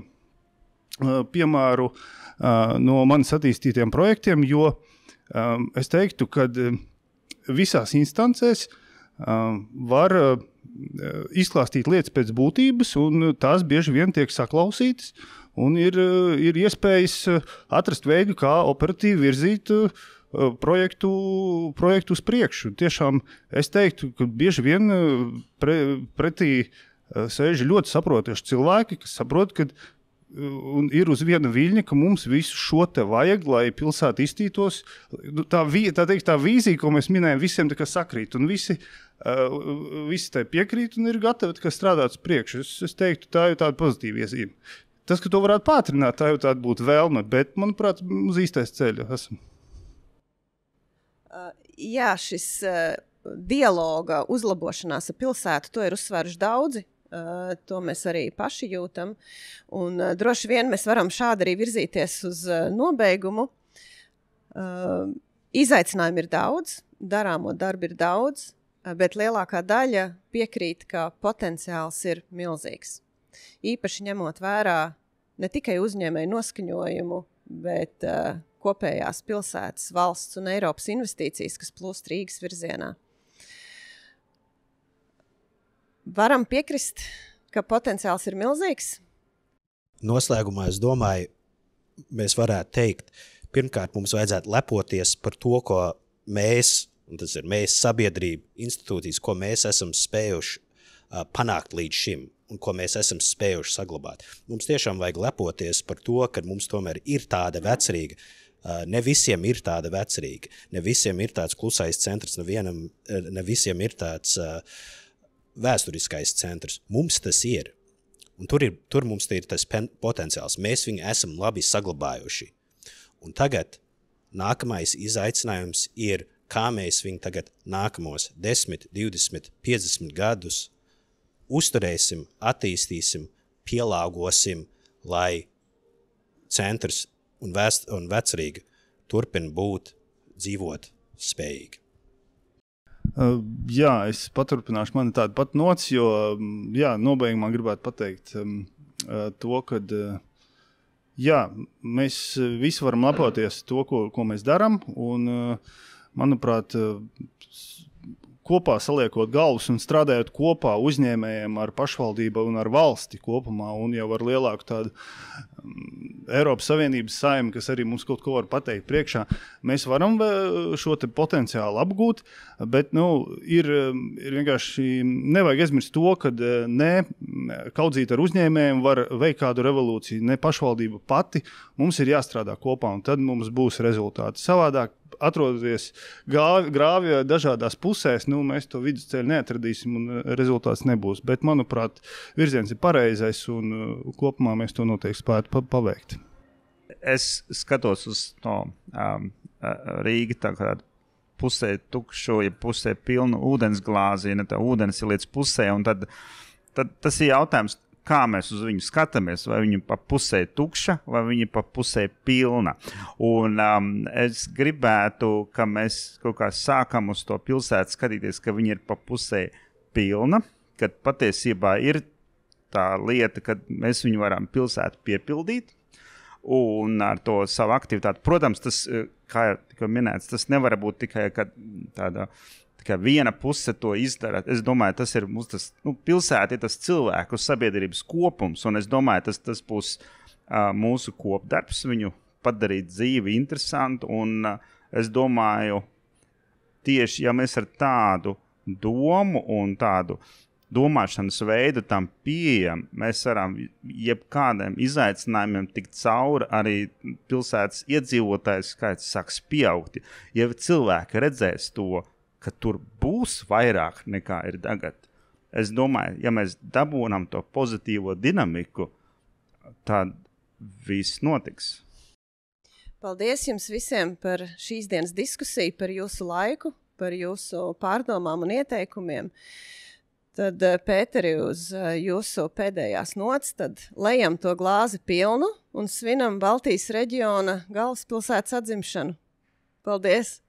piemēru no manis attīstītiem projektiem, jo es teiktu, ka visās instancēs var izklāstīt lietas pēc būtības, un tās bieži vien tiek saklausītas, un ir, ir iespējas atrast veidu, kā operatīvi virzīt projektu, projektu uz priekšu. Tiešām es teiktu, ka bieži vien pre, pretī sēž ļoti saprotoši cilvēki, kas saprot, ka un ir uz viena viļņa, ka mums visu šo te vajag, lai pilsēta iztītos. Tā, tā, teikt, tā vīzija, ko mēs minējam, visiem tā kā sakrīt, un visi, visi tai piekrīt un ir gatavi kā strādāt uz priekšu. Es, es teiktu, tā ir tāda pozitīva iezīme. Tas, ka to varētu pātrināt, tā jau tāda būtu vēlme, bet, manuprāt, uz īstais ceļu esam. Uh, jā, šis uh, dialoga uzlabošanās ar pilsētu, to ir uzsvēruši daudzi. Uh, to mēs arī paši jūtam. Un uh, droši vien mēs varam šādi arī virzīties uz uh, nobeigumu. Uh, izaicinājumi ir daudz, darāmo darbu ir daudz, uh, bet lielākā daļa piekrīt, ka potenciāls ir milzīgs. Īpaši ņemot vērā ne tikai uzņēmēju noskaņojumu, bet uh, kopējās pilsētas, valsts un Eiropas investīcijas, kas plūst Rīgas virzienā. Varam piekrist, ka potenciāls ir milzīgs? Noslēgumā es domāju, mēs varētu teikt, pirmkārt mums vajadzētu lepoties par to, ko mēs, un tas ir mēs sabiedrība, institūcijas, ko mēs esam spējuši uh, panākt līdz šim, un ko mēs esam spējuši saglabāt. Mums tiešām vajag lepoties par to, ka mums tomēr ir tāda vecerīga, uh, ne visiem ir tāda vecerīga, ne visiem ir tāds klusais centrs, ne, vienam, ne visiem ir tāds uh, vēsturiskais centrs. Mums tas ir. Un tur, ir, tur mums ir tas pen, potenciāls. Mēs viņu esam labi saglabājuši. Un tagad nākamais izaicinājums ir, kā mēs viņu tagad nākamos desmit, divdesmit, piecdesmit gadus uzturēsim, attīstīsim, pielāgosim, lai centrs un, vēst, un vecerīga turpina būt, dzīvot spējīgi. Uh, jā, es paturpināšu, man ir tāda pat nots, jo jā, nobeigumā gribētu pateikt um, uh, to, ka uh, jā, mēs visi varam lepoties to, ko, ko mēs daram, un, uh, manuprāt, uh, kopā saliekot galvas un strādājot kopā uzņēmējiem ar pašvaldību un ar valsti kopumā un jau ar lielāku tādu um, Eiropas Savienības saimi, kas arī mums kaut ko var pateikt priekšā, mēs varam šo te potenciālu apgūt, bet, nu, ir, ir vienkārši nevajag aizmirst to, ka ne kaudzīt ar uzņēmējiem var veikt kādu revolūciju, ne pašvaldība pati, mums ir jāstrādā kopā un tad mums būs rezultāti. Savādāk, atrodoties grāvja dažādās pusēs, nu, mēs to vidusceļu neatradīsim un rezultāts nebūs. Bet, manuprāt, virziens ir pareizais un kopumā mēs to noteikti spētu paveikt. Es skatos uz no, um, Rīga tā kā pusē tukšo, ja pusē pilnu ūdensglāzi, ja ne tā ūdens ir līdz pusē, un tad, tad tas ir jautājums, kā mēs uz viņu skatāmies, vai viņa pa pusē tukša, vai viņa pa pusē pilna. Un um, es gribētu, ka mēs kaut kā sākam uz to pilsētu skatīties, ka viņa ir pa pusē pilna, kad patiesībā ir tā lieta, kad mēs viņu varam pilsētu piepildīt, un ar to savu aktivitāti. Protams, tas, kā jau minēts, tas nevar būt tikai tāda tikai viena puse to izdara. Es domāju, tas ir mums tas, nu, pilsēta ir tas cilvēku sabiedrības kopums, un es domāju, tas, tas būs uh, mūsu kopdarbs, viņu padarīt dzīvi interesantu, un uh, es domāju, tieši, ja mēs ar tādu domu un tādu domāšanas veidu tam pieejam, mēs varam jebkādiem izaicinājumiem tikt cauri, arī pilsētas iedzīvotājs skaits sāks pieaugt. Ja cilvēki redzēs to, ka tur būs vairāk nekā ir tagad, es domāju, ja mēs dabūnam to pozitīvo dinamiku, tad viss notiks. Paldies jums visiem par šīs dienas diskusiju, par jūsu laiku, par jūsu pārdomām un ieteikumiem. Tad, Pēteri, uz jūsu pēdējās nots, tad lejam to glāzi pilnu un svinam Baltijas reģiona galvaspilsētas atzimšanu. Paldies!